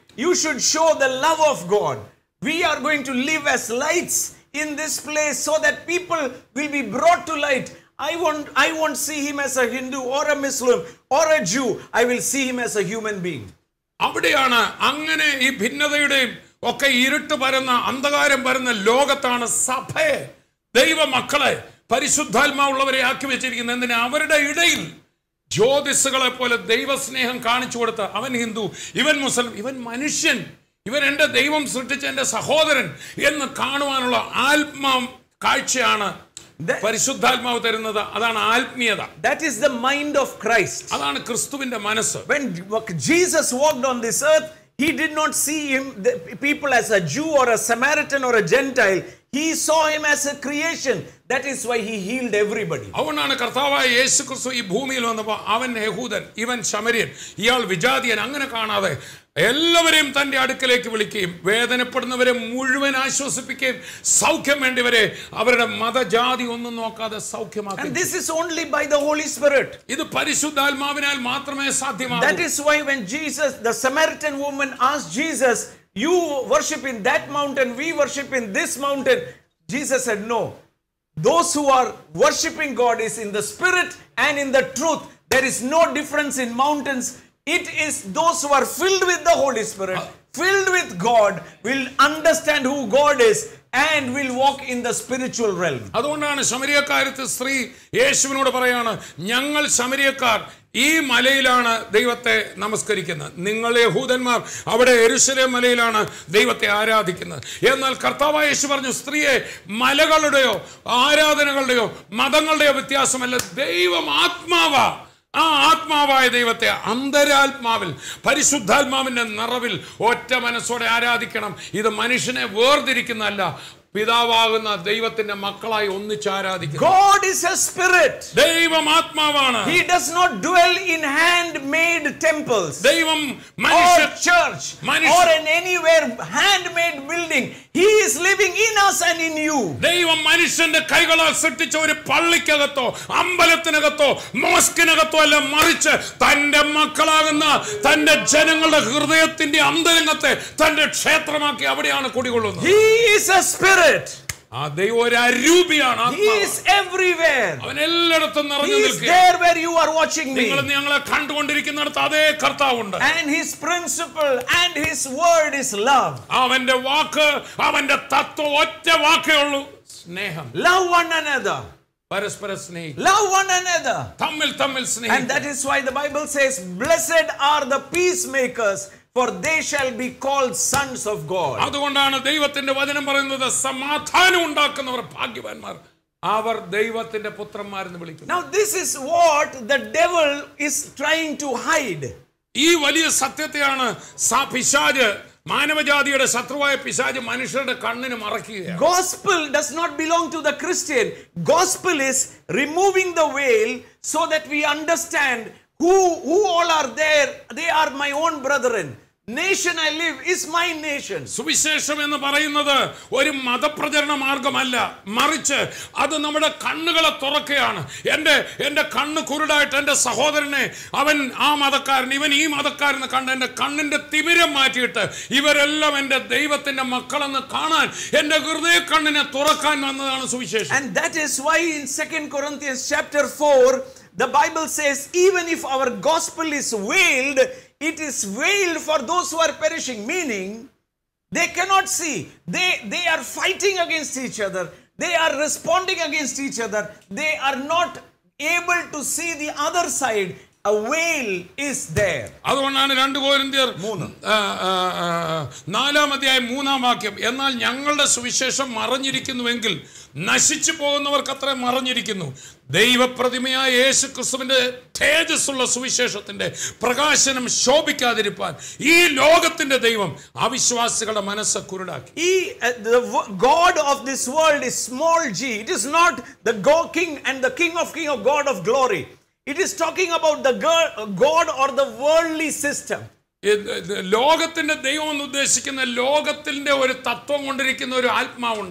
You should show the love of God. We are going to live as lights in this place so that people will be brought to light. I won't, I won't see him as a Hindu or a Muslim or a Jew. I will see him as a human being. അവിടെയാണ് അങ്ങനെ ഈ ഭിന്നതയുടെയും ഒക്കെ ഇരുട്ട് പരന്ന അന്ധകാരം പരന്ന ലോകത്താണ് സഭയെ ദൈവമക്കളെ പരിശുദ്ധാത്മാവുള്ളവരെ ആക്കി വെച്ചിരിക്കുന്നത്. എന്തിനാ? അവരുടെ ഇടയിൽ ജ്യോതിസുകളെ പോലെ ദൈവസ്നേഹം കാണിച്ചു കൊടുത്ത അവൻ ഹിന്ദു, ഇവൻ മുസ്ലിം, ഇവൻ മനുഷ്യൻ, ഇവൻ എൻ്റെ ദൈവം സൃഷ്ടിച്ച എൻ്റെ സഹോദരൻ എന്ന് കാണുവാനുള്ള ആത്മാ കാഴ്ചയാണ് പരിശുദ്ധാത്മാവ് തരുന്നത്. അതാണ് ആത്മീയത. That is the mind of Christ. അതാണ് ക്രിസ്തുവിന്റെ മനസ്സ്. When Jesus walked on this earth, he did not see him the people as a Jew or a Samaritan or a Gentile. He saw him as a creation. That is why he healed everybody. അവനാണ് കർത്താവായ യേശു ക്രിസ്തു ഈ ഭൂമിയിൽ വന്നപ്പോൾ അവൻ യഹൂദൻ, ഇവൻ ശമര്യൻ, ഇയാൾ വിജാതിയൻ അങ്ങനെ കാണാതെ എല്ലാവരെയും തന്റെ അടുക്കലേക്ക് വിളിക്കുകയും വേദനപ്പെടുന്നവരെ മുഴുവൻ ആശ്വസിപ്പിക്കുകയും സൗഖ്യം വേണ്ടിവരെ അവരുടെ മതജാതി ഒന്നും നോക്കാതെ സൗഖ്യമാക്കി. And this is only by the Holy Spirit. ഇത് പരിശുദ്ധാത്മാവിനാൽ മാത്രമേ സാധ്യമാകൂ. That is why when Jesus, the Samaritan woman asked Jesus, you worship in that mountain, we worship in this mountain. Jesus said, no. Those who are worshiping God is in the spirit and in the truth. There is no difference in mountains. It is those who are filled with the Holy Spirit, filled with God, will understand who God is and will walk in the spiritual realm. അതുകൊണ്ടാണ് ശമരിയക്കാരത്തെ സ്ത്രീ യേശുവിനോട് പറയാണ്, ഞങ്ങൾ ശമരിയക്കാർ ഈ മലയിലാണ് ദൈവത്തെ നമസ്കരിക്കുന്നത്, നിങ്ങൾ യഹൂദന്മാർ അവിടെ യെരൂശലേം മലയിലാണ് ദൈവത്തെ ആരാധിക്കുന്നത്. എന്നാൽ കർത്താവായ യേശു പറഞ്ഞു, സ്ത്രീയെ മലകളുടെയോ ആരാധനകളുടെയോ മതങ്ങളുടെയോ വ്യത്യാസമല്ല, ദൈവം ആത്മാവാ. ആ ആത്മാവായ ദൈവത്തെ അന്തരാത്മാവിൽ പരിശുദ്ധാത്മാവിന്റെ നിറവിൽ ഒറ്റ മനസ്സോടെ ആരാധിക്കണം. ഇത് മനുഷ്യനെ വേർതിരിക്കുന്നതല്ല, പിതാവാകുന്ന ദൈവത്തിന്റെ മക്കളായി ഒന്നിച്ച് ആരാധിക്കുന്നു. God is a spirit. ദൈവം ആത്മാവാണ്. He does not dwell in hand-made temples. ദൈവം or church or in anywhere hand-made building. He is living in us and in you. ദൈവം മനുഷ്യന്റെ കൈകളാൽ സൃഷ്ടിച്ച ഒരു പള്ളിക്കകത്തോ അമ്പലത്തിനകത്തോ മോസ്കിനകത്തോ അല്ല, മറിച്ച് തന്റെ മക്കളാകുന്ന തന്റെ ജനങ്ങളുടെ ഹൃദയത്തിന്റെ അന്തരംഗത്തെ തന്റെ ക്ഷേത്രമാക്കി അവിടെയാണ് കുടികൊള്ളുന്നത്. He is a spirit. ആ ദൈവം ഒരു അരൂപിയാണ്. He is everywhere. അവൻ എല്ലായിടത്തും നിറഞ്ഞു നിൽക്കുകയാണ്. He is there where you are watching me. നിങ്ങൾ ഞങ്ങളെ കണ്ടുകൊണ്ടിരിക്കുന്നിടത്ത് അതേ കർത്താവുണ്ട്. And his principle and his word is love. അവന്റെ വാക്ക് അവന്റെ തത്വം ഒറ്റ വാക്കേ ഉള്ളൂ, സ്നേഹം. Love one another. പരസ്പര സ്നേഹം. Love one another. തമ്മിൽ തമ്മിൽ സ്നേഹം. And that is why the Bible says, blessed are the peacemakers, for they shall be called sons of God. അതുകൊണ്ടാണ് ദൈവത്തിന്റെ വചനം പറയുന്നത്, സമാധാനം ഉണ്ടാക്കുന്നവർ ഭാഗ്യവാന്മാർ, അവർ ദൈവത്തിന്റെ പുത്രന്മാരെന്ന് വിളിക്കുന്നു. Now this is what the devil is trying to hide. ഈ വലിയ സത്യത്തെയാണ് പിശാച്, മാനവജാതിയുടെ ശത്രുവായ പിശാച് മനുഷ്യരുടെ കണ്ണിന് മറയ്ക്കുകയാണ്. Gospel does not belong to the Christian. Gospel is removing the veil so that we understand Who, who all are there? They are my own brethren. Nation I live is my nation. സുവിശേഷം എന്ന് പറയുന്നത് ഒരു മതപ്രചരണ മാർഗമല്ല, മറിച്ച് അത് നമ്മുടെ കണ്ണുകളെ തുറക്കുകയാണ്. എൻ്റെ എൻ്റെ കണ്ണ് കുരുടായിട്ട് എൻ്റെ സഹോദരനെ അവൻ ആ മതക്കാരൻ ഇവൻ ഈ മതക്കാരൻ കണ്ട് എൻ്റെ കണ്ണിൻ്റെ തിമിരം മാറ്റിയിട്ട് ഇവരെല്ലാം എൻ്റെ ദൈവത്തിൻ്റെ മക്കളെന്ന് കാണാൻ എൻ്റെ ഹൃദയ കണ്ണിനെ തുറക്കാൻ വന്നതാണ് സുവിശേഷം. And that is why in Second Corinthians chapter four the Bible says, even if our gospel is veiled, it is veiled for those who are perishing, meaning they cannot see. They, they are fighting against each other. They are responding against each other. They are not able to see the other side. A veil is there. അതുകൊണ്ടാണ് രണ്ട് കൊരിന്ത്യർ നാലാം അധ്യായം മൂന്നാം വാക്യം, എന്നാൽ ഞങ്ങളുടെ സുവിശേഷം മറഞ്ഞിരിക്കുന്നുവെങ്കിൽ നശിച്ചു പോകുന്നവർക്ക് അത്ര മറഞ്ഞിരിക്കുന്നു, ദൈവപ്രതിമയായ യേശു ക്രിസ്തുവിന്റെ തേജസ്സുള്ള സുവിശേഷത്തിന്റെ പ്രകാശനം ശോഭിക്കാതിരിപ്പാൻ ഈ ലോകത്തിന്റെ ദൈവം അവിശ്വാസികളുടെ മനസ്സ് കുരുടാക്കി. The God of this world is small g. It is not the king and the king of king of God of glory. It is talking about the God or the worldly system. ലോകത്തിന്റെ ദൈവം എന്ന് ഉദ്ദേശിക്കുന്ന ലോകത്തിന്റെ ഒരു തത്വം കൊണ്ടിരിക്കുന്ന ഒരു ആത്മാവുണ്ട്.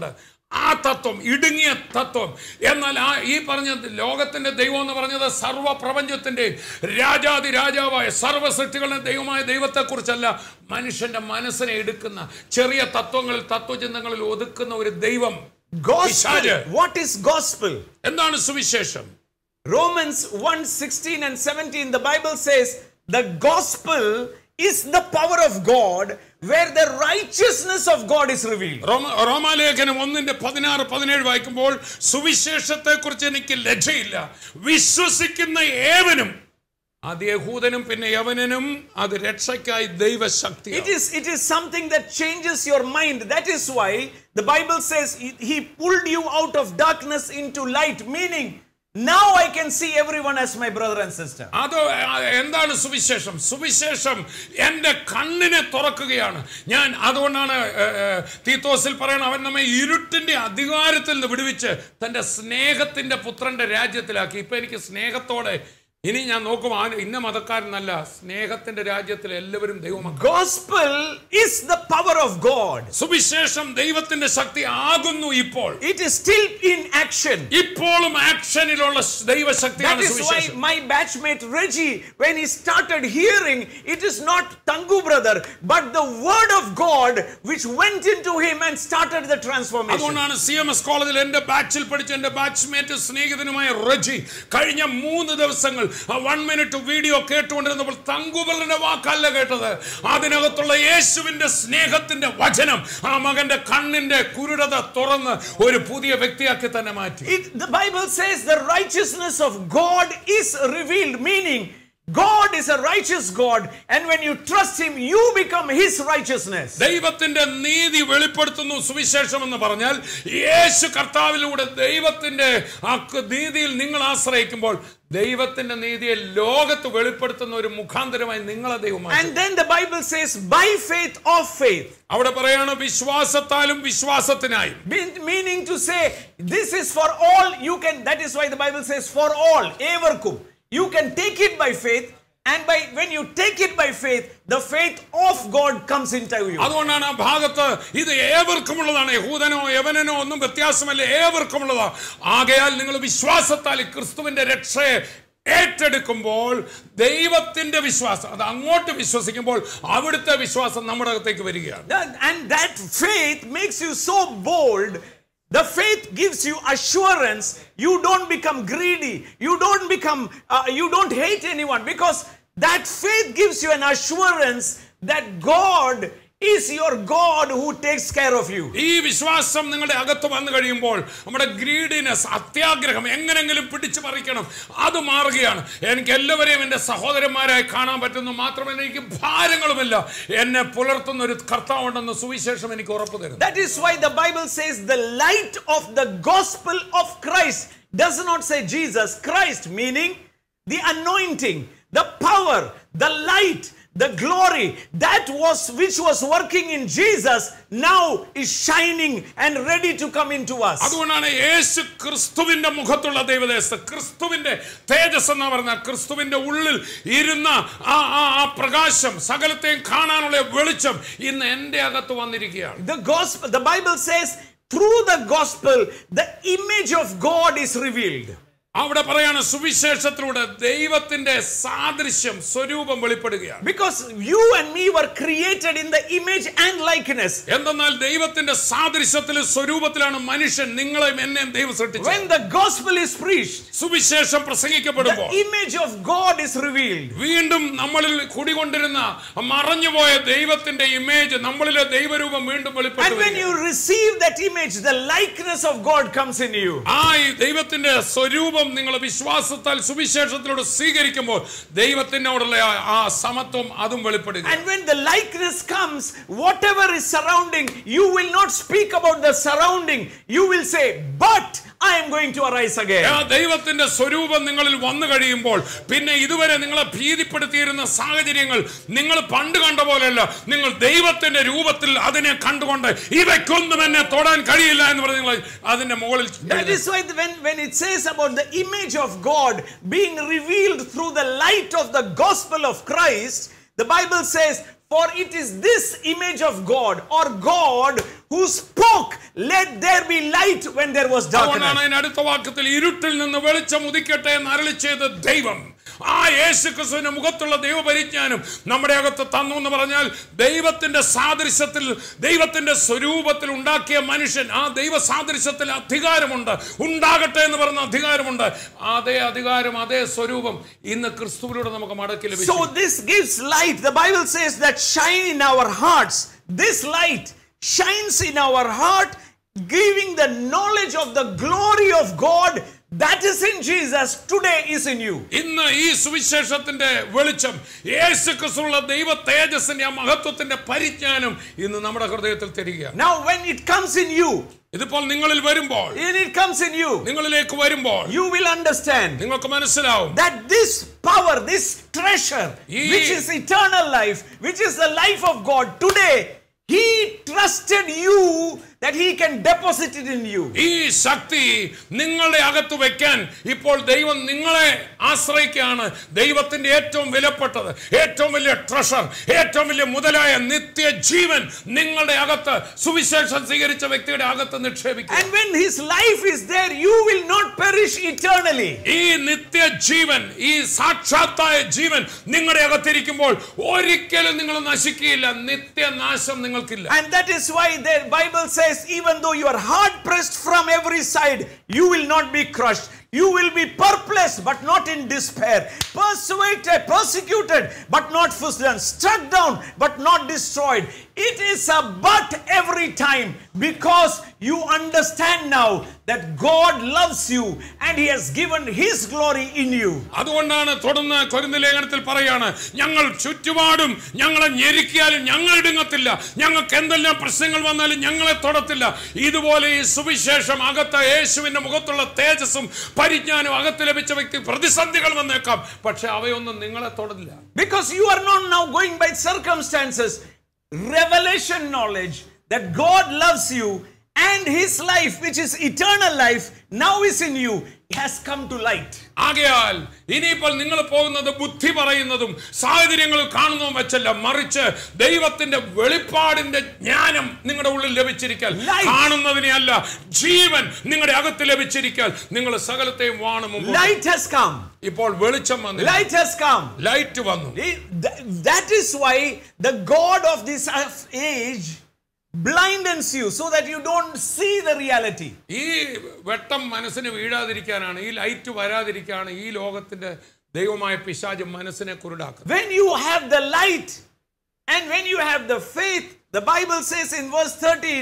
ആ തത്വം, ഇടുങ്ങിയ തത്വം. എന്നാൽ ആ ഈ പറഞ്ഞ ലോകത്തിന്റെ ദൈവം എന്ന് പറഞ്ഞത് സർവ്വ പ്രപഞ്ചത്തിന്റെ രാജാതി രാജാവായ സർവ്വ സൃഷ്ടികളുടെ ദൈവമായ ദൈവത്തെക്കുറിച്ചല്ല, മനുഷ്യന്റെ മനസ്സിനെ എടുക്കുന്ന ചെറിയ തത്വങ്ങളിൽ തത്വചിന്തകളിൽ ഒതുക്കുന്ന ഒരു ദൈവം. Gospel. What is gospel? എന്താണ് സുവിശേഷം? Romans one sixteen and seventeen, the Bible says the gospel is the power of God where the righteousness of God is revealed. റോമാലേഖനം ഒന്നിന്റെ പതിനാറ് പതിനേഴ് വായിക്കുമ്പോൾ സുവിശേഷത്തെ കുറിച്ച് എനിക്ക് ലജ്ജയില്ല, വിശ്വസിക്കുന്ന ഏവനും, അത് യഹൂദനും പിന്നെ യവനനും, അത് രക്ഷയ്ക്കായി ദൈവശക്തി. It is it is something that changes your mind. That is why the Bible says he pulled you out of darkness into light, meaning now I can see everyone as my brother and sister. അത് എന്താണ് സുവിശേഷം? സുവിശേഷം എൻ്റെ കണ്ണിനെ തുറക്കുകയാണ്. ഞാൻ അതുകൊണ്ടാണ് തീത്തോസിൽ പറയണം, അവൻ നമ്മെ ഇരുട്ടിന്റെ അധികാരത്തിൽ നിന്ന് വിടുവിച്ച് തന്റെ സ്നേഹത്തിന്റെ പുത്രന്റെ രാജ്യത്തിലാക്കി. ഇപ്പൊ എനിക്ക് സ്നേഹത്തോടെ ഇനി ഞാൻ നോക്കും, ഇന്ന മതക്കാരനല്ല, സ്നേഹത്തിന്റെ രാജ്യത്തിൽ എല്ലാവരും ദൈവമക്കൾ. Gospel is the power of God. സുവിശേഷം ദൈവത്തിന്റെ ശക്തി ആകുന്നു. ഇപ്പോൾ it is still in action. ഇപ്പോഴും ആക്ഷനിലുള്ള ദൈവശക്തിയാണ് സുവിശേഷം. That is why my batchmate Reggie, when he started hearing, it is not Tangu brother but the word of God which went into him and started the transformation. അതുകൊണ്ടാണ് C M S കോളേജിൽ എന്റെ ബാച്ചിൽ പഠിച്ച എന്റെ batchmate സ്നേഹിതനുമായ Reji കഴിഞ്ഞ മൂന്ന് ദിവസങ്ങൾ one minute video കേട്ടുകൊണ്ടിരുന്നപ്പോൾ തങ്കുബലിന്റെ വാക്കല്ല കേട്ടത്, അതിനകത്തുള്ള യേശുവിന്റെ സ്നേഹത്തിന്റെ വചനം ആ മകന്റെ കണ്ണിന്റെ കുരുടത തുറന്ന് ഒരു പുതിയ വ്യക്തിയാക്കി തന്നെ മാറ്റി. The Bible says the righteousness of God is revealed, meaning God is a righteous God, and when you trust him you become his righteousness. ദൈവത്തിന്റെ നീതി വെളിപ്പെടുത്തുന്നു സുവിശേഷം എന്ന് പറഞ്ഞാൽ യേശു കർത്താവിലൂടെ ദൈവത്തിന്റെ ആ നീതിയിൽ നിങ്ങൾ ആശ്രയിക്കുമ്പോൾ ദൈവത്തിന്റെ നീതിയെ ലോകത്ത് വെളിപ്പെടുത്തുന്ന ഒരു മുഖാന്തരമായി നിങ്ങളെ ദൈവമായി. And then the Bible says by faith of faith. അവിടെ പറയാണ് വിശ്വാസത്താലും വിശ്വാസത്തിനായി, meaning to say this is for all. You can, that is why the Bible says for all, evarkum. You can take it by faith, and by when you take it by faith, the faith of God comes into you. അതുകൊണ്ടാണ് ആ ഭാഗത്ത് ഇത് ഏവർക്കുമുള്ളതാണ്, യഹൂദനോ യവനനോ ഒന്നും വ്യത്യാസമല്ല, ഏവർക്കുമുള്ളതാ. ആകയാൽ നിങ്ങൾ വിശ്വാസത്താൽ ക്രിസ്തുവിന്റെ രക്ഷയെ ഏറ്റെടുക്കുമ്പോൾ ദൈവത്തിന്റെ വിശ്വാസം അത് അങ്ങോട്ട് വിശ്വസിക്കുമ്പോൾ അവിടുത്തെ വിശ്വാസം നമ്മുടെ അകത്തേക്ക് വരികയാണ്. And that faith makes you so bold. The faith gives you assurance. You don't become greedy. You don't become, uh, you don't hate anyone, because that faith gives you an assurance that God is your God who takes care of you. ഈ വിശ്വാസം നിങ്ങളുടെ അകത്ത് വന്നു കഴിയുമ്പോൾ നമ്മുടെ greediness, അത്യാഗ്രഹം, എങ്ങനെങ്കിലും പിടിച്ചു പറിക്കണം, അത് മാറുകയാണ്. എനിക്ക് എല്ലാവരെയും എൻ്റെ സഹോദരന്മാരായി കാണാൻ പറ്റുന്നു, മാത്രമല്ല എനിക്ക് ഭാരങ്ങളുമില്ല, എന്നെ പുലർത്തുന്ന ഒരു കർത്താവുണ്ടെന്ന് സുവിശേഷം എനിക്ക് ഉറപ്പു തരുന്നു. That is why the Bible says the light of the gospel of Christ does not say Jesus, Christ, meaning the anointing, the power, the light, the glory that was which was working in Jesus now is shining and ready to come into us. അതുകൊണ്ടാണ് യേശു ക്രിസ്തുവിന്റെ മുഖത്തുള്ള ദൈവതേജസ്, ക്രിസ്തുവിന്റെ തേജസ് എന്ന് പറഞ്ഞ ക്രിസ്തുവിന്റെ ഉള്ളിൽ ഇരുന്ന ആ ആ പ്രകാശം, സകലത്തെയും കാണാനുള്ള വെളിച്ചം ഇന്ന് എൻ്റെ അകത്ത് വന്നിരിക്കുകയാണ്. The gospel, the Bible says through the gospel the image of God is revealed. അവിടെ പറയാണ് സുവിശേഷത്തിലൂടെ ദൈവത്തിന്റെ സാദൃശ്യം സ്വരൂപം വെളിപ്പെടുകയാണ്. Because you and me were created in the image and likeness. എന്തെന്നാൽ ദൈവത്തിന്റെ സാദൃശ്യത്തിലും സ്വരൂപത്തിലാണ് മനുഷ്യൻ നിങ്ങളെയും എന്നെയും ദൈവം സൃഷ്ടിച്ചത്. When the gospel is preached, സുവിശേഷം പ്രസംഗിക്കപ്പെടുമ്പോൾ the image of God is revealed. വീണ്ടും നമ്മളിൽ കുടികൊണ്ടിരുന്ന മറഞ്ഞുപോയ ദൈവത്തിന്റെ ഇമേജ്, നമ്മളിലെ ദൈവരൂപം വീണ്ടും വെളിപ്പെടുന്നു. And when you receive that image, the likeness of God comes in you. ആ ദൈവത്തിന്റെ സ്വരൂപം നിങ്ങൾ വിശ്വാസത്താൽ സുവിശേഷത്തിലൂടെ സ്വീകരിക്കുമ്പോൾ ദൈവത്തിനോടുള്ള ആ സമത്വം അതും വെളിപ്പെടുക. And when the likeness comes, whatever is surrounding, you will not speak about the surrounding. You will say, but I am going to arise again. ദൈവത്തിന്റെ സ്വരൂപം നിങ്ങളിൽ വന്നു കഴിയുമ്പോൾ പിന്നെ ഇതുവരെ നിങ്ങളെ ഭീതിപ്പെടുത്തിയിരുന്ന സാഹചര്യങ്ങൾ നിങ്ങൾ പണ്ട് കണ്ട പോലെയല്ല, നിങ്ങൾ ദൈവത്തിന്റെ രൂപത്തിൽ അതിനെ കണ്ടുകൊണ്ട് ഇവയ്ക്കൊന്നും എന്നെ തൊടാൻ കഴിയില്ല എന്ന് പറഞ്ഞ് നിങ്ങൾ അതിന്റെ മുകളിൽ. That is why when when it says about the image of God being revealed through the light of the gospel of Christ, the Bible says, For it is this image of God or God who spoke, let there be light when there was darkness. അതുകൊണ്ടാണ് അതിന്റെ അടുത്ത വാക്യത്തിൽ ഇരുട്ടിൽ നിന്ന് വെളിച്ചം ഉദിക്കട്ടെ എന്ന് അരുളി ചെയ്ത ദൈവം, ആ യേശുക്രിസ്തുവിന്റെ മുഖത്തുള്ള ദൈവപരിജ്ഞാനം നമ്മുടെ അകത്ത് തന്നു എന്ന് പറഞ്ഞാൽ ദൈവത്തിന്റെ സാദൃശ്യത്തിൽ ദൈവത്തിന്റെ സ്വരൂപത്തിൽ ഉണ്ടാക്കിയ മനുഷ്യൻ, ആ ദൈവ സാദൃശ്യത്തിൽ അധികാരമുണ്ട്, ഉണ്ടാകട്ടെ എന്ന് പറഞ്ഞ അധികാരമുണ്ട്. അതേ അധികാരം അതേ സ്വരൂപം ഇന്ന് ക്രിസ്തുവിലൂടെ നമുക്ക് മടക്കി ലഭിച്ചു. So this gives light. The Bible says that shine in our hearts. This light shines in our heart, giving the knowledge of the glory of God that is in Jesus today is in you. ഇന്ന് ഈ സുവിശേഷത്തിന്റെ വെളിച്ചം, യേശുക്രിസ്തുവിലുള്ള ദൈവ തേജസ്സിന്റെ ആ മഹത്വത്തിന്റെ പരിജ്ഞാനം ഇന്ന് നമ്മുടെ ഹൃദയത്തിൽ തരിക. Now when it comes in you, ഇതിപ്പോൾ നിങ്ങളിൽ വരുമ്പോൾ, when it comes in you, നിങ്ങളിലേക്ക് വരുമ്പോൾ, you will understand നിങ്ങൾക്ക് മനസ്സിലാവും that this power, this treasure, Ye- which is eternal life, which is the life of God today, He trusted you that He can deposit it in you. ഈ ശക്തി നിങ്ങളുടെ അകത്ത് വെക്കാൻ ഇപ്പോൾ ദൈവം നിങ്ങളെ ആശ്രയിക്കുകയാണ്. ദൈവത്തിന്റെ ഏറ്റവും വിലപ്പെട്ടത്, ഏറ്റവും വലിയ ട്രഷർ, ഏറ്റവും വലിയ മുതലായ നിത്യജീവൻ നിങ്ങളുടെ അകത്ത്, സുവിശേഷം സ്വീകരിച്ച വ്യക്തിയുടെ അകത്ത് നിക്ഷേപിക്കുക. And when His life is there, you will not perish eternally. ഈ നിത്യജീവൻ, ഈ സാക്ഷാത്തായ ജീവൻ നിങ്ങളുടെ അകത്തിരിക്കുമ്പോൾ ഒരിക്കലും നിങ്ങൾ നശിക്കുകയില്ല, നിത്യനാശം നിങ്ങൾക്കില്ല. And that is why the Bible says, even though you are hard pressed from every side, you will not be crushed. You will be perplexed, but not in despair. Persuaded, persecuted, but not forsaken. Struck down, but not destroyed. It is a but every time, because you understand now that God loves you and He has given His glory in you. അതുകൊണ്ടാണ് തുടർന്ന് കൊരിന്ത്യർ ലേഖനത്തിൽ പറയാണ്, ഞങ്ങൾ ചുറ്റുപാടും ഞങ്ങളെ ഞെരുക്കിയാലും ഞങ്ങൾ ഇടുങ്ങത്തില്ല, ഞങ്ങൾക്ക് എന്തെല്ലാം പ്രശ്നങ്ങൾ വന്നാലും ഞങ്ങളെ തൊടത്തില്ല. ഇതുപോലെ ഈ സുവിശേഷം അകത്ത് യേശുവിന്റെ മുഖത്തുള്ള തേജസ്സും പരിജ്ഞാനവും അകത്ത് ലഭിച്ച വ്യക്തി പ്രതിസന്ധികൾ വന്നേക്കാം, പക്ഷെ അവയൊന്നും നിങ്ങളെ തൊടില്ല. Because you are not now going by circumstances. Revelation knowledge that God loves you and His life, which is eternal life, now is in you, has come to light. ആകയാൽ ഇനിയിപ്പോൾ നിങ്ങൾ പോകുന്നത് ബുദ്ധി പറയുന്നതും സാഹചര്യങ്ങൾ കാണുന്നതും വെച്ചല്ല, മറിച്ച് ദൈവത്തിന്റെ വെളിപ്പാടിന്റെ ജ്ഞാനം നിങ്ങളുടെ ഉള്ളിൽ ലഭിച്ചിരിക്കാൻ, കാണുന്നതിനെ അല്ല, ജീവൻ നിങ്ങളുടെ അകത്ത് ലഭിച്ചിരിക്കാൻ നിങ്ങൾ സകലത്തെയും വാണും. Light has come. ഇപ്പോൾ വെളിച്ചം വന്നു, Light has come. ലൈറ്റ് വന്നു. That is why the God of this age blindens you so that you don't see the reality. ഈ വെട്ടം മനസ്സിന് വീഴാതിരിക്കാനാണ്, ഈ ലൈറ്റ് വരാതിരിക്കാനാണ് ഈ ലോകത്തിന്റെ ദൈവമായ പിശാച് മനസ്സിനെ കുരുടാക്കുന്നത്. When you have the light and when you have the faith, the Bible says in verse thirteen,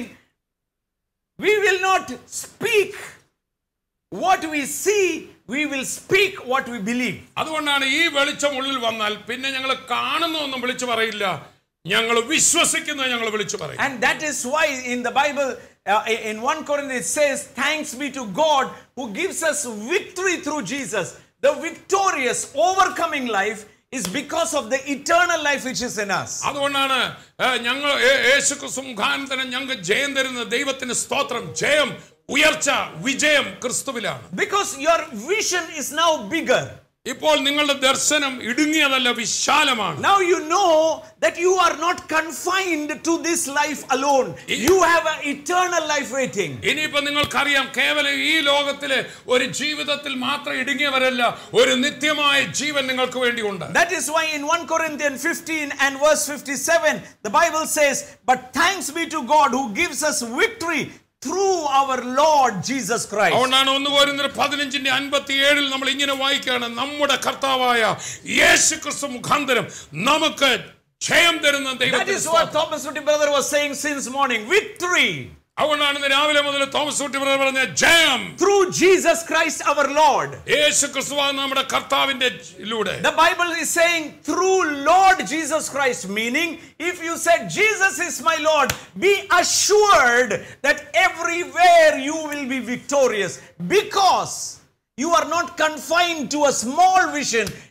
we will not speak what we see, we will speak what we believe. അതുകൊണ്ടാണ് ഈ വെളിച്ചം ഉള്ളിൽ വന്നാൽ പിന്നെ ഞങ്ങൾ കാണുന്നൊന്നും വിളിച്ചു പറയില്ല, ഞങ്ങൾ വിശ്വസിക്കുന്നത് ഞങ്ങൾ വിളിച്ചു പറയും. And that is why in the Bible, uh, in First Corinthians it says, thanks be to God who gives us victory through Jesus. The victorious overcoming life is because of the eternal life which is in us. അതുകൊണ്ടാണ് ഞങ്ങൾ യേശുക്രിസ്തു മുഖാന്തരം ഞങ്ങൾക്ക് ജയം തരുന്ന ദൈവത്തിന് സ്തോത്രം. ജയം, ഉയർച്ച, വിജയം ക്രിസ്തുവിലാണ്. Because your vision is now bigger. ഇപ്പോൾ നിങ്ങളുടെ ദർശനം ഇടുങ്ങിയതല്ല, വിശാലമാണ്. Now you know that you are not confined to this life alone. You have an eternal life waiting. ഇനിയിപ്പോ നിങ്ങൾക്കറിയാം, കേവലം ഈ ലോകത്തിലെ ഒരു ജീവിതത്തിൽ മാത്രം ഇടുങ്ങിയവരല്ല, ഒരു നിത്യമായ ജീവൻ നിങ്ങൾക്ക് വേണ്ടിയുണ്ട്. That is why in First Corinthians fifteen and verse fifty-seven the Bible says, but thanks be to God who gives us victory through our Lord Jesus Christ. അതുകൊണ്ടാണ് ഒന്ന് കൊരിന്ത്യർ പതിനഞ്ചിന്റെ അൻപത്തിയേഴിൽ നമ്മൾ ഇങ്ങനെ വായിക്കുകയാണ്, നമ്മുടെ കർത്താവായ യേശുക്രിസ്തു മുഖാന്തരം നമുക്ക് ജയം തരുന്ന ദൈവം. That is what Thomas Woody brother was saying since morning. Victory. അതുകൊണ്ടാണ് രാവിലെ മുതൽ തോമസ് ഊട്ടി ബ്രദർ പറഞ്ഞ ജയം through Jesus Christ our Lord. യേശുക്രിസ്തുവാണ് നമ്മുടെ കർത്താവിന്റെ ലൂടെ. The Bible is saying through Lord Jesus Christ, meaning if you said Jesus is my Lord, be assured that everywhere you will be victorious, because you are not confined to a small vision,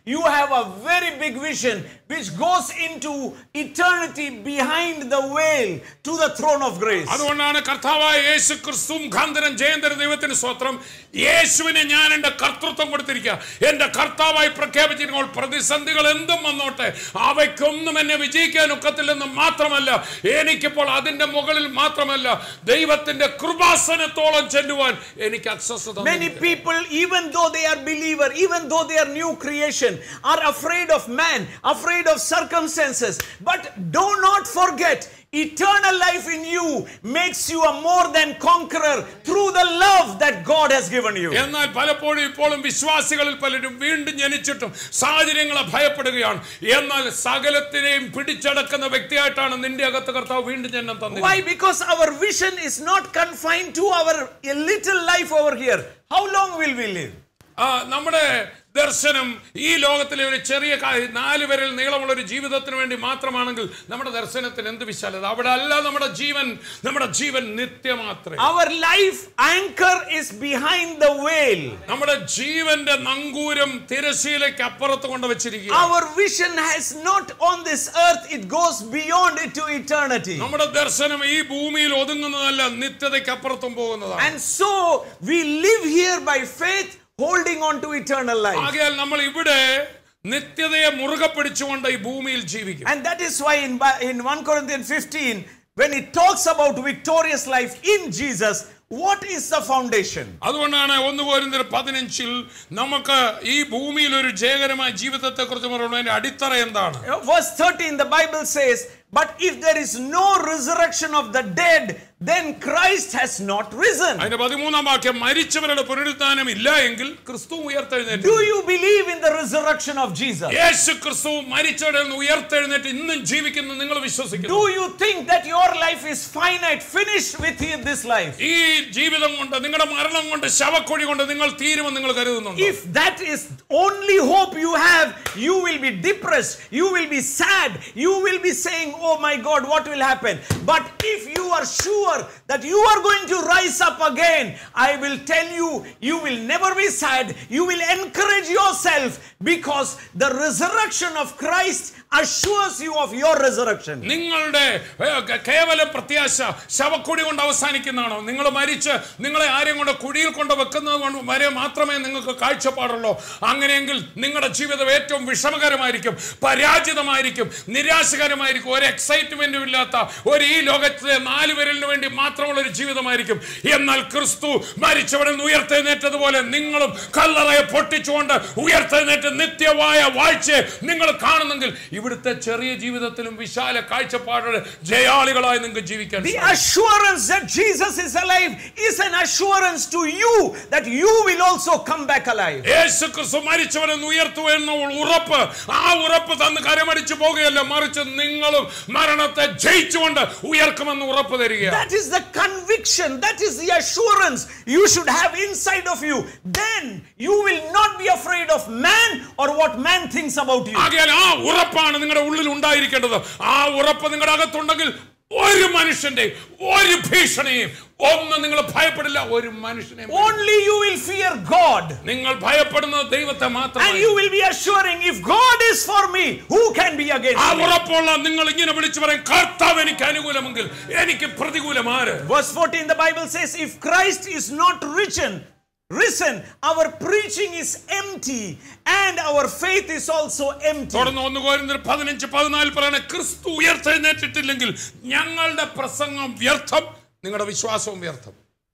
you have a very big vision which goes into eternity behind the veil to the throne of grace. അതുകൊണ്ടാണ് കർത്താവായ യേശുക്രിസ്തു മുഖാന്തരം ജയം തരുന്ന ദൈവത്തിന് സ്തോത്രം. യേശുവിനെ ഞാൻ എൻ്റെ കർത്തൃത്വം കൊടുത്തിരിക്കുക. എൻ്റെ കർത്താവായി പ്രഖ്യാപിച്ചിരിക്കുമ്പോൾ പ്രതിസന്ധികൾ എന്തും വന്നോട്ടെ അവയ്ക്കൊന്നും എന്നെ വിജയിക്കാൻ ഒക്കത്തില്ലെന്ന് മാത്രമല്ല, എനിക്കിപ്പോൾ അതിന്റെ മുകളിൽ മാത്രമല്ല ദൈവത്തിന്റെ കൃപാസനത്തോളം ചെല്ലുവാൻ എനിക്ക് access തന്നു. Many people, even though they are believer, even though they are new creation, are afraid of man, afraid of circumstances. But do not forget, eternal life in you makes you a more than conqueror through the love that God has given you. എന്നാൽ പലപ്പോഴും ഇപ്പോഴും വിശ്വാസികളിൽ പലരും വീണ്ടും ജനിച്ചിട്ടും സാഹചര്യങ്ങളെ ഭയപ്പെടുകയാണ്. എന്നാൽ സകലത്തിനെയും പിടിച്ചടക്കുന്ന വ്യക്തിയായിട്ടാണ് നിന്റെ അകത്ത് കർത്താവ് വീണ്ടും ജന്മം തന്നത്. Why? Because our vision is not confined to our little life over here. How long will we live? നമ്മുടെ ദർശനം ഈ ലോകത്തിലെ ഒരു ചെറിയ നാല് വിരൽ നീളമുള്ള ഒരു ജീവിതത്തിന് വേണ്ടി മാത്രമാണെങ്കിൽ നമ്മുടെ ദർശനത്തിന് എന്ത് വിശാലത. അവിടെ അല്ല നമ്മുടെ ജീവൻ. നമ്മുടെ ജീവൻ നിത്യമാത്രേ. Our life anchor is behind the veil. നമ്മുടെ ജീവന്റെ നങ്കൂരം തിരശീലയ്ക്ക് അപ്പുറത്ത് കൊണ്ട് വെച്ചിരിക്കുക. Our vision has not on this earth, it goes beyond it to eternity. നമ്മുടെ ദർശനം ഈ ഭൂമിയിൽ ഒതുങ്ങുന്നതല്ല, നിത്യതയ്ക്ക് അപ്പുറത്തും പോകുന്നതാണ്. And so we live here by faith, holding on to eternal life. ആകയാൽ നമ്മൾ ഇവിടെ നിത്യതയെ മുറുകെ പിടിച്ചുകൊണ്ട് ഈ ഭൂമിയിൽ ജീവിക്കും. And that is why in in First Corinthians fifteen, when it talks about victorious life in Jesus, what is the foundation? അതുകൊണ്ടാണ് ഒന്ന് കൊരിന്ത്യർ പതിനഞ്ചിൽ നമുക്ക് ഈ ഭൂമിയിൽ ഒരു ജയകരമായ ജീവിതത്തെ കുറിച്ച് പറയുന്നതിന്റെ അടിത്തറ എന്താണ്? Verse thirteen, the Bible says, but if there is no resurrection of the dead, then Christ has not risen. അതിന്റെ പതിമൂന്നാം വാക്യം, മരിച്ചവരുടെ പുനരുത്ഥാനം ഇല്ല എങ്കിൽ ക്രിസ്തു ഉയർത്തെഴുന്നേറ്റു. Do you believe in the resurrection of Jesus? യേശു ക്രിസ്തു മരിച്ചവരിൽ നിന്ന് ഉയർത്തെഴുന്നേറ്റ് ഇന്നും ജീവിക്കുന്നു നിങ്ങൾ വിശ്വസിക്കുന്നു? Do you think that your life is finite, finished with this life? ഈ ജീവിതം കൊണ്ട് നിങ്ങളുടെ മരണം കൊണ്ട് ശവക്കുഴി കൊണ്ട് നിങ്ങൾ തീരുമെന്ന് നിങ്ങൾ കരുതുന്നുണ്ടോ? If that is only hope you have, you will be depressed, you will be sad, you will be saying, oh my God, what will happen? But if you are sure that you are going to rise up again, I will tell you, you will never be sad. You will encourage yourself because the resurrection of Christ assures you of your resurrection. നിങ്ങളുടെ കേവല പ്രത്യാശ ശവക്കുഴി കൊണ്ട് അവസാനിക്കുന്നതാണോ? നിങ്ങൾ മരിച്ച് നിങ്ങളെ ആരെയും കൊണ്ട് കുഴിയിൽ കൊണ്ട് വെക്കുന്നത് കൊണ്ട് വരെ മാത്രമേ നിങ്ങൾക്ക് കാഴ്ചപ്പാടുള്ളൂ? അങ്ങനെയെങ്കിൽ നിങ്ങളുടെ ജീവിതം ഏറ്റവും വിഷമകരമായിരിക്കും, പരാജിതമായിരിക്കും, നിരാശകരമായിരിക്കും, ഒരു എക്സൈറ്റ്മെന്റും ഇല്ലാത്ത ഒരു ഈ ലോകത്തിലെ നാല് വിരലിന് വേണ്ടി മാത്രമുള്ള ഒരു ജീവിതമായിരിക്കും. എന്നാൽ ക്രിസ്തു മരിച്ചവരിൽ നിന്ന് ഉയർത്തെഴുന്നേറ്റതുപോലെ നിങ്ങളും കല്ലറയെ പൊട്ടിച്ചുകൊണ്ട് ഉയർത്തെഴുന്നേറ്റ് നിത്യമായ വാഴ്ചയെ നിങ്ങൾ കാണുന്നെങ്കിൽ ഇവിടുത്തെ ചെറിയ ജീവിതത്തിലും വിശാല കാഴ്ചപ്പാടോടെ ജയാളികളായി നിങ്ങൾക്ക് ജീവിക്കാൻ. The assurance that Jesus is alive is an assurance to you that you will also come back alive. യേശു ക്രിസ്തു മരിച്ചവരിൽ നിന്ന് ഉയർത്തു എന്ന ഉറപ്പ്, ആ ഉറപ്പ് തന്ന് കരമടിച്ചു പോകുകയല്ല, മറിച്ച് നിങ്ങളും മരണത്തെ ജയിച്ചുകൊണ്ട് ഉയർക്കുമെന്ന് ഉറപ്പ് തരിക. That is the conviction, that is the assurance you should have inside of you. Then you will not be afraid of man or what man thinks about you. ആകയാൽ ആ ഉറപ്പാണ് നിങ്ങളുടെ ഉള്ളിൽ ഉണ്ടായിരിക്കേണ്ടത്. ആ ഉറപ്പ് നിങ്ങളുടെ അകത്തുണ്ടെങ്കിൽ ഒരു മനുഷ്യന്റെ ഒരു ഭീഷണിയും ഒന്നും നിങ്ങൾ ഭയപ്പെടില്ല. ഒരു മനുഷ്യനെ only you will fear God. നിങ്ങൾ ഭയപ്പെടുന്നത് ദൈവത്തെ മാത്രമാണ്. And you will be assuring, if God is for me, who can be against me? ആ ഉറപ്പുള്ള നിങ്ങൾ ഇങ്ങനെ വിളിച്ചു പറയും, കർത്താവ് എനിക്ക് അനുകൂലമെങ്കിൽ എനിക്ക് പ്രതികൂലം ആര്? Verse fourteen, the Bible says, if Christ is not risen, risen, our preaching is empty and our faith is also empty. തുടർന്ന് ഒന്ന് കൊരിന്ത്യർ പതിനഞ്ച് പതിനാല് പറയണ, ക്രിസ്തു ഉയർത്തെഴുന്നേറ്റിട്ടില്ലെങ്കിൽ ഞങ്ങളുടെ പ്രസംഗം വ്യർത്ഥം, നിങ്ങളുടെ വിശ്വാസവും വ്യർത്ഥം.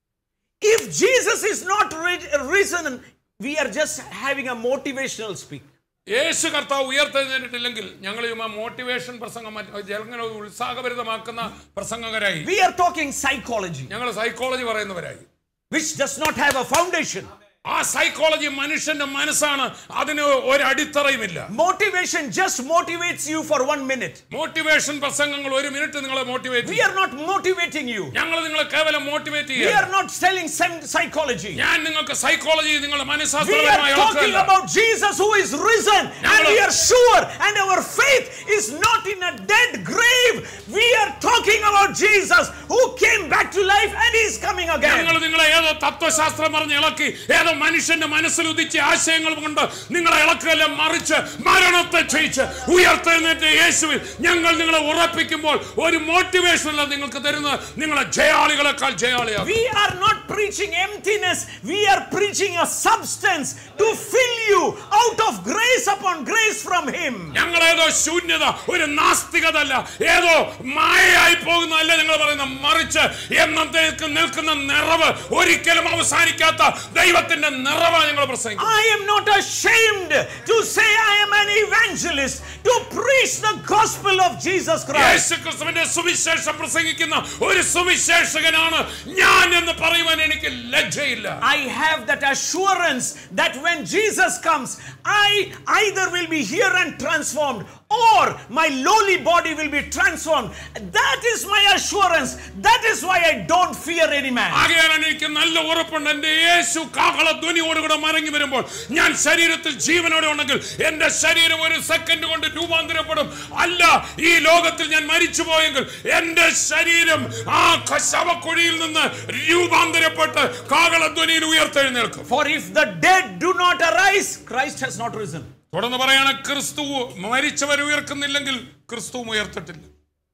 If Jesus is not risen, we are just having a motivational speak. യേശു കർത്താവ് ഉയർത്തെഴുന്നേറ്റിട്ടില്ലെങ്കിൽ ഞങ്ങൾ മോട്ടിവേഷൻ പ്രസംഗം ജനങ്ങളെ ഉത്സാഹഭരിതമാക്കുന്ന പ്രസംഗകരായി. We are talking psychology, ഞങ്ങൾ സൈക്കോളജി പറയുന്നവരായി, which does not have a foundation. ആ സൈക്കോളജി മനുഷ്യന്റെ മനസ്സാണ്, അതിന് ഒരു അടിത്തറയുമില്ല. Motivation just motivates you for one minute. മോട്ടിവേഷൻ പ്രസംഗങ്ങൾ ഒരു മിനിറ്റ് നിങ്ങളെ motivate We are not motivating you. ഞങ്ങൾ നിങ്ങളെ കേവലം മോട്ടിവേറ്റ് We ചെയ്യുക. are not selling psychology. ഞാൻ നിങ്ങൾക്ക് സൈക്കോളജി നിങ്ങളുടെ We are മനഃശാസ്ത്രപരമായ talking about Jesus who is risen, and we are sure, and our faith is not in a dead grave. We are talking about Jesus who came back to life and he is coming again. ഞങ്ങൾ നിങ്ങളെ ഏതോ തത്വശാസ്ത്രം പറഞ്ഞ് ഇളക്കി ഏതോ ഏതോ മനുഷ്യന്റെ മനസ്സിൽ ഉദിച്ച ആശയങ്ങൾ കൊണ്ട് നിങ്ങളെ ഇളക്കല്ല, മറിച്ച് മരണത്തെ ജയിച്ച് ഉയർത്തെഴുന്നേറ്റ യേശുവിൽ ഞങ്ങൾ നിങ്ങളെ ഉറപ്പിക്കുമ്പോൾ ഒരു മോട്ടിവേഷൻ അല്ല നിങ്ങൾക്ക് തരുന്നത്, നിങ്ങളെ ജയാളികളെക്കാൾ ജയാളിയാകും. We are not preaching emptiness, we are preaching a substance to fill you out of grace upon grace from him. ഞങ്ങൾ ഏതോ ശൂന്യത, ഒരു നാസ്തികത അല്ല, ഏതോ മായയായി പോകുന്നതല്ല നിങ്ങൾ പറയുന്ന, മറിച്ച് എന്നത്തേക്ക് നിൽക്കുന്ന നിറവ്, ഒരിക്കലും അവസാനിക്കാത്ത ദൈവത്തിന്റെ നിറവാണ് ഞങ്ങൾ പ്രസംഗിക്കുന്നത്. I am not ashamed to say I am an evangelist, to preach the gospel of Jesus Christ. യേശുക്രിസ്തുവിന്റെ സുവിശേഷം പ്രസംഗിക്കുന്ന ഒരു സുവിശേഷകനാണ് ഞാൻ എന്ന് പറയുവാൻ എനിക്ക് ലജ്ജയില്ല. I have that assurance that when Jesus comes, I either will be here and transformed, or my lowly body will be transformed. That is my assurance. That is why I don't fear any man. ആകയാൽ എനിക്ക് നല്ല ഉറപ്പുണ്ട്, എന്റെ യേശു കാഹളധ്വനിയോടുകൂടെ മടങ്ങി വരുമ്പോൾ ഞാൻ ശരീരത്തിൽ ജീവനോടെ ഉണ്ടെങ്കിൽ എന്റെ ശരീരം ഒരു സെക്കൻഡ് കൊണ്ട് രൂപാന്തരപ്പെടും. അല്ല, ഈ ലോകത്തിൽ ഞാൻ മരിച്ചു പോയെങ്കിൽ എന്റെ ശരീരം ആ ശവക്കുഴിയിൽ നിന്ന് രൂപാന്തരപ്പെട്ട് കാഹളധ്വനിയിൽ ഉയർത്തെഴുന്നേൽക്കും. For if the dead do not arise, Christ has not risen. തുടർന്ന് പറയാണ്, ക്രിസ്തു മരിച്ചവർ ഉയർക്കുന്നില്ലെങ്കിൽ ക്രിസ്തുവും ഉയർത്തിട്ടില്ല.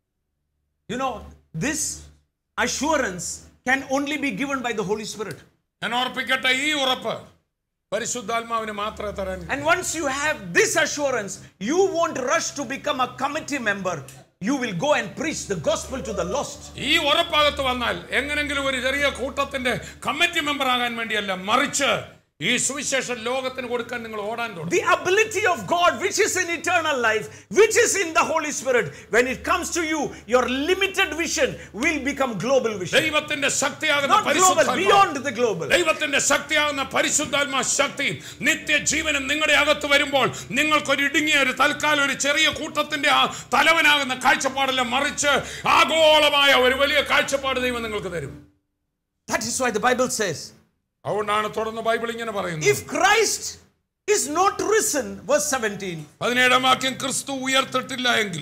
You know, this assurance can only be given by the Holy Spirit. ഞാൻ ഓർപ്പിക്കട്ടെ, ഈ ഉറപ്പ് പരിശുദ്ധാത്മാവിന് മാത്രമേ തരാൻ. And once you have this assurance, you won't rush to become a committee member. You will go and preach the gospel to the lost. ഈ ഉറപ്പകത്ത് വന്നാൽ എങ്ങനെങ്കിലും ഒരു ചെറിയ കൂട്ടത്തിന്റെ കമ്മിറ്റി മെമ്പർ ആകാൻ വേണ്ടിയല്ല, മറിച്ച് ഈ സുവിശേഷം ലോകത്തിന് കൊടുക്കാൻ നിങ്ങൾ ഓടാൻ തുടങ്ങും. The ability of God, which is in eternal life, which is in the Holy Spirit, when it comes to you, your limited vision will become global vision. ദൈവത്തിന്റെ ശക്തിയാകുന്ന Not global, പരിശുദ്ധാത്മാവ്, beyond the global. ദൈവത്തിന്റെ ശക്തിയാകുന്ന പരിശുദ്ധാത്മാ ശക്തി നിത്യജീവനും നിങ്ങളുടെ അകത്ത് വരുമ്പോൾ നിങ്ങൾക്കൊരു ഇടുങ്ങിയ ഒരു തൽക്കാലം ഒരു ചെറിയ കൂട്ടത്തിന്റെ ആ തലവനാകുന്ന കാഴ്ചപ്പാടല്ല, മറിച്ച് ആഗോളമായ ഒരു വലിയ കാഴ്ചപ്പാട് ദൈവം നിങ്ങൾക്ക് തരും. That is why the Bible says, അതുകൊണ്ടാണ് തുടർന്ന് ബൈബിൾ ഇങ്ങനെ പറയുന്നത്, if Christ is not risen, verse seventeen, പതിനേഴാം വാക്യം, ക്രിസ്തു ഉയർത്തിട്ടില്ല എങ്കിൽ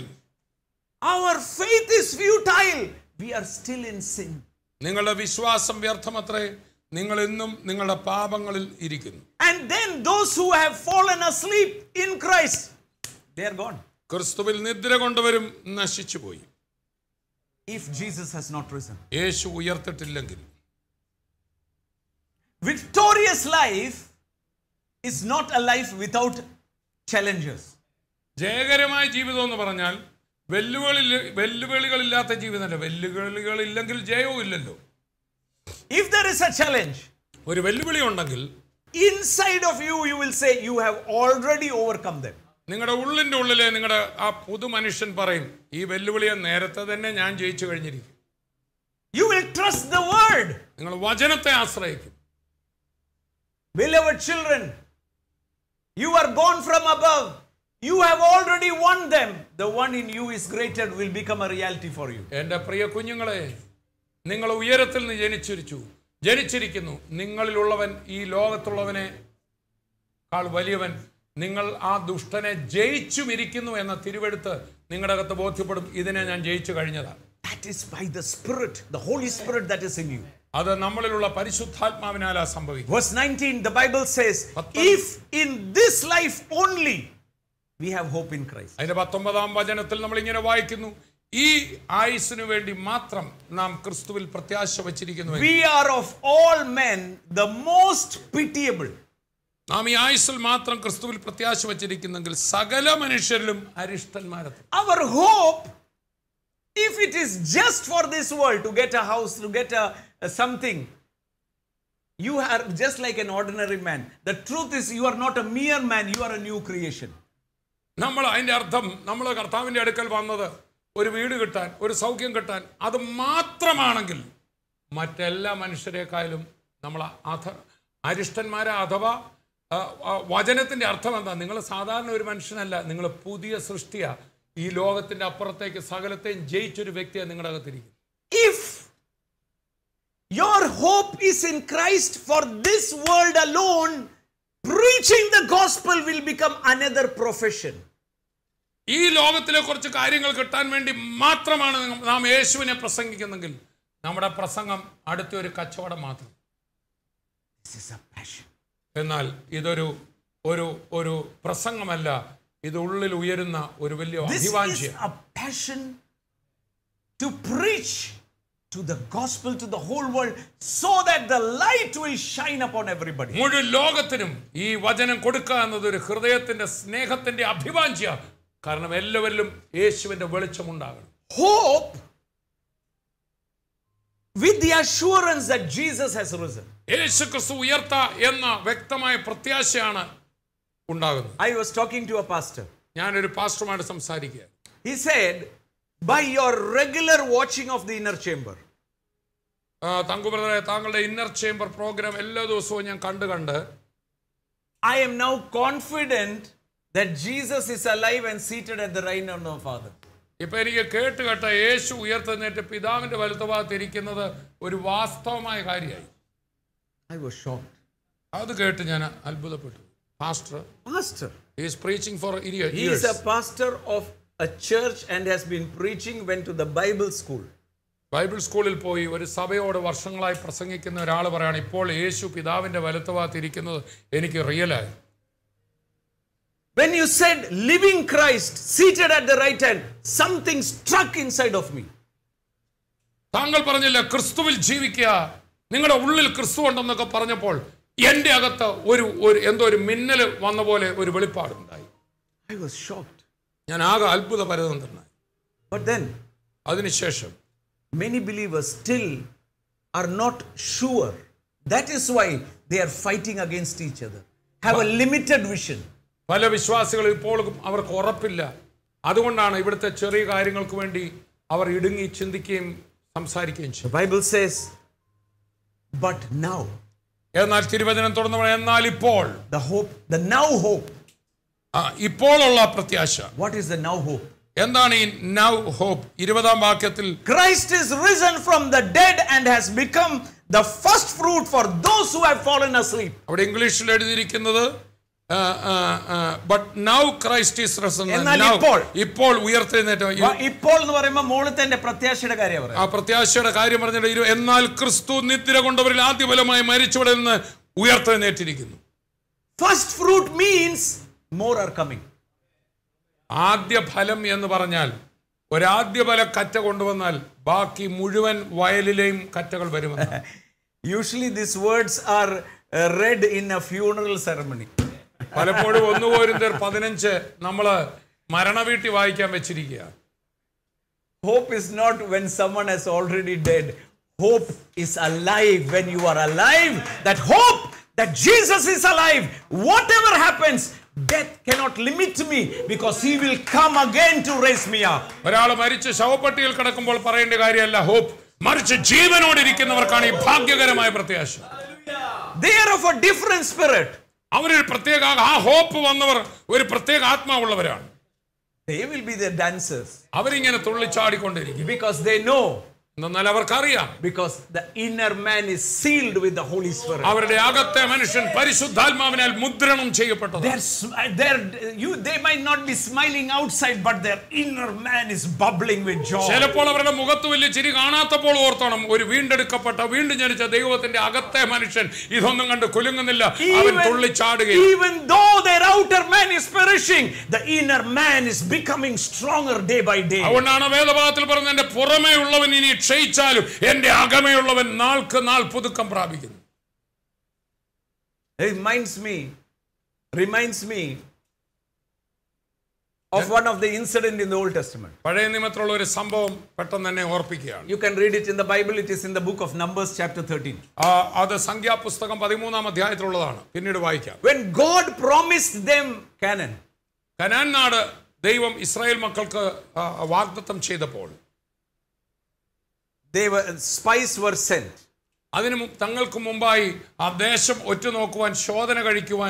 our faith is futile, we are still in sin. നിങ്ങളുടെ വിശ്വാസം വ്യർത്ഥമത്രേ, നിങ്ങൾ എന്നും നിങ്ങളുടെ പാപങ്ങളിൽ ഇരിക്കുന്നു. And then those who have fallen asleep in Christ, they are gone. ക്രിസ്തുവിൽ നിദ്ര കൊണ്ടുവരും നശിച്ചു പോയി. If Jesus has not risen, Yeshu ഉയർത്തിട്ടില്ലെങ്കിൽ. victorious life is not a life without challenges. ജയകരമായ ജീവിതം എന്ന് പറഞ്ഞാൽ വെല്ലുവിളി വെല്ലുവിളികളില്ലാത്ത ജീവിതമല്ല. വെല്ലുവിളികളില്ലെങ്കിൽ ജയവും ഇല്ലല്ലോ. If there is a challenge, ഒരു വെല്ലുവിളി ഉണ്ടെങ്കിൽ inside of you, you will say you have already overcome them. നിങ്ങളുടെ ഉള്ളിൻ്റെ ഉള്ളിലെ നിങ്ങളുടെ ആ പുതു മനുഷ്യൻ പറയും, ഈ വെല്ലുവിളിയെ നേരത്തെ തന്നെ ഞാൻ ജയിച്ചു കഴിഞ്ഞിരിക്കും. You will trust the word. നിങ്ങൾ വചനത്തെ ആശ്രയിക്കും. Beloved children, you are born from above. You have already won them. The one in you is greater, will become a reality for you. എൻ്റെ പ്രിയ കുഞ്ഞുങ്ങളെ, നിങ്ങൾ ഉയരത്തിൽ നിന്ന് ജനിച്ചിരിച്ചു ജനിച്ചിരിക്കുന്നു നിങ്ങളിലുള്ളവൻ ഈ ലോകത്തുള്ളവനെ കാൾ വലിയവൻ. നിങ്ങൾ ആ ദുഷ്ടനെ ജയിച്ചും ഇരിക്കുന്നു എന്ന തിരുവെടുത്ത് നിങ്ങളുടെ അകത്ത് ബോധ്യപ്പെടും, ഇതിനെ ഞാൻ ജയിച്ചു കഴിഞ്ഞതാണ്. That is by the Spirit, the Holy Spirit that is in you. അത് നമ്മളിലുള്ള പരിശുദ്ധാത്മാവിനാലാ സംഭവിക്കും. Verse nineteen, the Bible says, if in this life only we have hope in Christ. അതിന്റെ പത്തൊമ്പതാം വചനത്തിൽ നമ്മൾ ഇങ്ങനെ വായിക്കുന്നു, ഈ ആയുസ്സിനു വേണ്ടി മാത്രം നാം ക്രിസ്തുവിൽ പ്രത്യാശ വച്ചിരിക്കുന്നു. We are of all men the most pitiable. നാം ഈ ആയുസ്സിൽ മാത്രം ക്രിസ്തുവിൽ പ്രത്യാശ വച്ചിരിക്കുന്നെങ്കിൽ സകല മനുഷ്യരിലും അരിഷ്ടന്മാരെത്തും. Our hope, if it is just for this world, to get a house, to get a, a something, you are just like an ordinary man. The truth is, you are not a mere man, you are a new creation. നമ്മൾ അതിൻ്റെ അർത്ഥം നമ്മൾ കർത്താവിൻ്റെ അടുക്കൽ വന്നത് ഒരു വീട് കിട്ടാൻ, ഒരു സൗഖ്യം കിട്ടാൻ, അത് മാത്രമാണെങ്കിൽ മറ്റെല്ലാ മനുഷ്യരെക്കാളും നമ്മൾ അധ അരിഷ്ടന്മാരെ അഥവാ വചനത്തിൻ്റെ അർത്ഥം എന്താ? നിങ്ങൾ സാധാരണ ഒരു മനുഷ്യനല്ല, നിങ്ങൾ പുതിയ സൃഷ്ടിയാണ്. ഈ ലോകത്തിൻ്റെ അപ്പുറത്തേക്ക് സകലത്തെയും ജയിച്ചൊരു വ്യക്തിയാണ് നിങ്ങളുടെ അകത്തിരിക്കും. If your hope is in Christ for this world alone, preaching the gospel will become another profession. ഈ ലോകത്തിലെ കുറച്ച് കാര്യങ്ങൾ കിട്ടാൻ വേണ്ടി മാത്രമാണ് നാം യേശുവിനെ പ്രസംഗിക്കുന്നെങ്കിൽ നമ്മുടെ പ്രസംഗം അടുത്ത ഒരു കച്ചവടം മാത്രം. This is a passion. എന്നാൽ ഇതൊരു ഒരു ഒരു പ്രസംഗമല്ല, ഇത് ഉള്ളിൽ ഉയരുന്ന ഒരു വലിയ This is അഭിവാഞ്ഛയാണ്. a passion to preach to the gospel to the whole world so that the light will shine upon everybody. മുഴുവൻ ലോകത്തിനും ഈ വചനം കൊടുക്കുക എന്നത് ഒരു ഹൃദയത്തിന്റെ സ്നേഹത്തിന്റെ അഭിവാഞ്ഛയാണ്. കാരണം എല്ലാവരിലും യേശുവിന്റെ വെളിച്ചം ഉണ്ടാകണം. Hope with the assurance that Jesus has risen. യേശു ക്രിസ്തു ഉയർത്ത എന്ന വ്യക്തമായ പ്രത്യാശയാണ് ഉണ്ടാകുന്നത്. I was talking to a pastor. ഞാനൊരു പാസ്റ്ററുമായിട്ട് സംസാരിക്കുക. He said, by your regular watching of the inner chamber, Thanku ബ്രദറെ, താങ്കളുടെ ഇന്നർ ചേംബർ പ്രോഗ്രാം എല്ലാ ദിവസവും ഞാൻ കണ്ടു കണ്ട് I am now confident that Jesus is alive and seated at the right hand of the Father. ഇപ്പൊ എനിക്ക് കേട്ട് കേട്ട യേശു ഉയർത്തെഴുന്നേറ്റ് പിതാവിന്റെ വലത്തുഭാഗത്ത് ഇരിക്കുന്നത് ഒരു വാസ്തവമായ കാര്യമായി. I was shocked. അത് കേട്ട് ഞാൻ അത്ഭുതപ്പെട്ടു. Pastor Pastor. he is preaching for years. He is a pastor of a church and has been preaching, went to the Bible school. Bible സ്കൂളിൽ പോയി ഒരു സഭയോട് വർഷങ്ങളായി പ്രസംഗിക്കുന്ന ഒരാൾ പറയാണ്, ഇപ്പോൾ യേശു പിതാവിന്റെ വലത്തുഭാഗത്ത് ഇരിക്കുന്നത് എനിക്ക് റിയലായി. When you said living Christ seated at the right hand, something struck inside of me. താങ്കൾ പറഞ്ഞില്ല ക്രിസ്തുവിൽ ജീവിക്കുക, നിങ്ങളുടെ ഉള്ളിൽ ക്രിസ്തു ഉണ്ടെന്നൊക്കെ പറഞ്ഞപ്പോൾ എന്റെ അകത്ത് ഒരു ഒരു എന്തോ ഒരു മിന്നൽ വന്ന പോലെ ഒരു വെളിപ്പാടുണ്ടായി. I was shocked. ഞാൻ ആകെ അത്ഭുത പരതന്ത്രനായി. But then അതിനുശേഷം many believers still are not sure. That is why they are fighting against each other. Have a limited vision. പല വിശ്വാസികൾ ഇപ്പോഴും അവർക്ക് ഉറപ്പില്ല. അതുകൊണ്ടാണ് ഇവിടുത്തെ ചെറിയ കാര്യങ്ങൾക്ക് വേണ്ടി അവർ ഇടുങ്ങി ചിന്തിക്കുകയും സംസാരിക്കുകയും The ചെയ്യും. Bible says, but now, എന്നാൽ തിരുവചനം തുടർന്ന് പറയും, എന്നാൽ ഇപ്പോൾ the hope, the now hope. ആ, ഇപ്പോഴുള്ള പ്രത്യാശ. What is the now hope? എന്താണ് ഈ നൗ ഹോപ്പ്? ഇരുപതാം വാക്യത്തിൽ Christ is risen from the dead and has become the first fruit for those who have fallen asleep. അവിടെ ഇംഗ്ലീഷിൽ എഴുതിയിരിക്കുന്നത് but now Christ is risen. എന്നാൽ ഇപ്പോൾ ഇപ്പോൾ ഉയർത്തെഴുന്നേറ്റ. ഇപ്പോൾ എന്ന് പറയുമ്പോൾ മോളത്തെ പ്രത്യാശയുടെ കാര്യം പറയാം. ആ പ്രത്യാശയുടെ കാര്യം പറഞ്ഞിട്ട്, എന്നാൽ ക്രിസ്തു നിദ്ര കൊണ്ടവരിൽ ആദ്യഫലമായി മരിച്ചവിടെ നിന്ന് ഉയർത്തെഴുന്നേറ്റിരിക്കുന്നു. First fruit means more are coming. ആദ്യ ഫലം എന്ന് പറഞ്ഞാൽ ഒരാദ്യ ഫല കറ്റ കൊണ്ടുവന്നാൽ ബാക്കി മുഴുവൻ വയലിലെയും കറ്റകൾ വരുമെന്ന്. Usually these words are uh, read in a funeral ceremony. പലപ്പോഴും ഒന്ന് കോരിന്ത്യർ പതിനഞ്ച് നമ്മള് മരണവീട്ടി വായിക്കാൻ വെച്ചിരിക്കുക. Hope is not when someone has already dead. Hope is alive when you are alive. That hope that Jesus is alive. Whatever happens, death cannot limit me because he will come again to raise me up. ഒരാൾ മരിച്ച് ശവപ്പെട്ടിയിൽ കിടക്കുമ്പോൾ പറയേണ്ട കാര്യമല്ല hope, മറിച്ച് ജീവനോടിരിക്കുന്നവർക്കാണ് ഈ ഭാഗ്യകരമായ പ്രത്യാശ. They are of a different spirit. അവരൊരു പ്രത്യേക ആ ഹോപ്പ് വന്നവർ ഒരു പ്രത്യേക ആത്മാവുള്ളവരാണ്. They will be the dancers. അവരിങ്ങനെ തുള്ളിച്ചാടിക്കൊണ്ടിരിക്കും. Because they know. എന്നാൽ അവർക്കറിയാം, because the inner man is sealed with the Holy Spirit. അവരുടെ അകത്തെ മനുഷ്യൻ പരിശുദ്ധാത്മാവിനാൽ മുദ്രണം ചെയ്യപ്പെട്ടത്. You they might not be smiling outside, but their inner man is bubbling with joy. ചിലപ്പോൾ അവരുടെ മുഖത്ത് വലിയ ചിരി കാണാത്തപ്പോൾ ഓർത്തണം, ഒരു വീണ്ടെടുക്കപ്പെട്ട വീണ്ടും ജനിച്ച ദൈവത്തിന്റെ അകത്തെ മനുഷ്യൻ ഇതൊന്നും കണ്ട് കുലുങ്ങുന്നില്ല, അവൻ തുള്ളിച്ചാടുകയും. Even though their outer man is perishing, the inner man is becoming stronger day by day. അതുകൊണ്ടാണ് വേദഭാഗത്തിൽ പറഞ്ഞത്, എന്റെ പുറമേ ഉള്ളവൻ ഇനി ക്ഷയിച്ചാലും എന്റെ അകമേയുള്ളവൻ നാൾക്ക് നാൾ പുതുക്കം പ്രാപിക്കുന്നു. It reminds me reminds me of one of the incident in the Old Testament. പഴയ നിയമത്തിലുള്ള ഒരു സംഭവം പെട്ടെന്ന് തന്നെ ഓർപ്പിക്കുകയാണ്. You can read it in the Bible. It is in the book of Numbers chapter thirteen. അത് സംഖ്യാപുസ്തകം പതിമൂന്നാം അധ്യായത്തിലുള്ളതാണ്. പിന്നീട് വായിക്കാം. When God promised them Canaan. Canaan നാട് ദൈവം ഇസ്രായേൽ മക്കൾക്ക് വാഗ്ദത്തം ചെയ്തപ്പോൾ they were spies were sent. അതിനു തങ്ങൾക്ക് മുമ്പായി ആ ദേശം ഒറ്റുനോക്കുവാൻ ശോധന കഴിക്കുവാൻ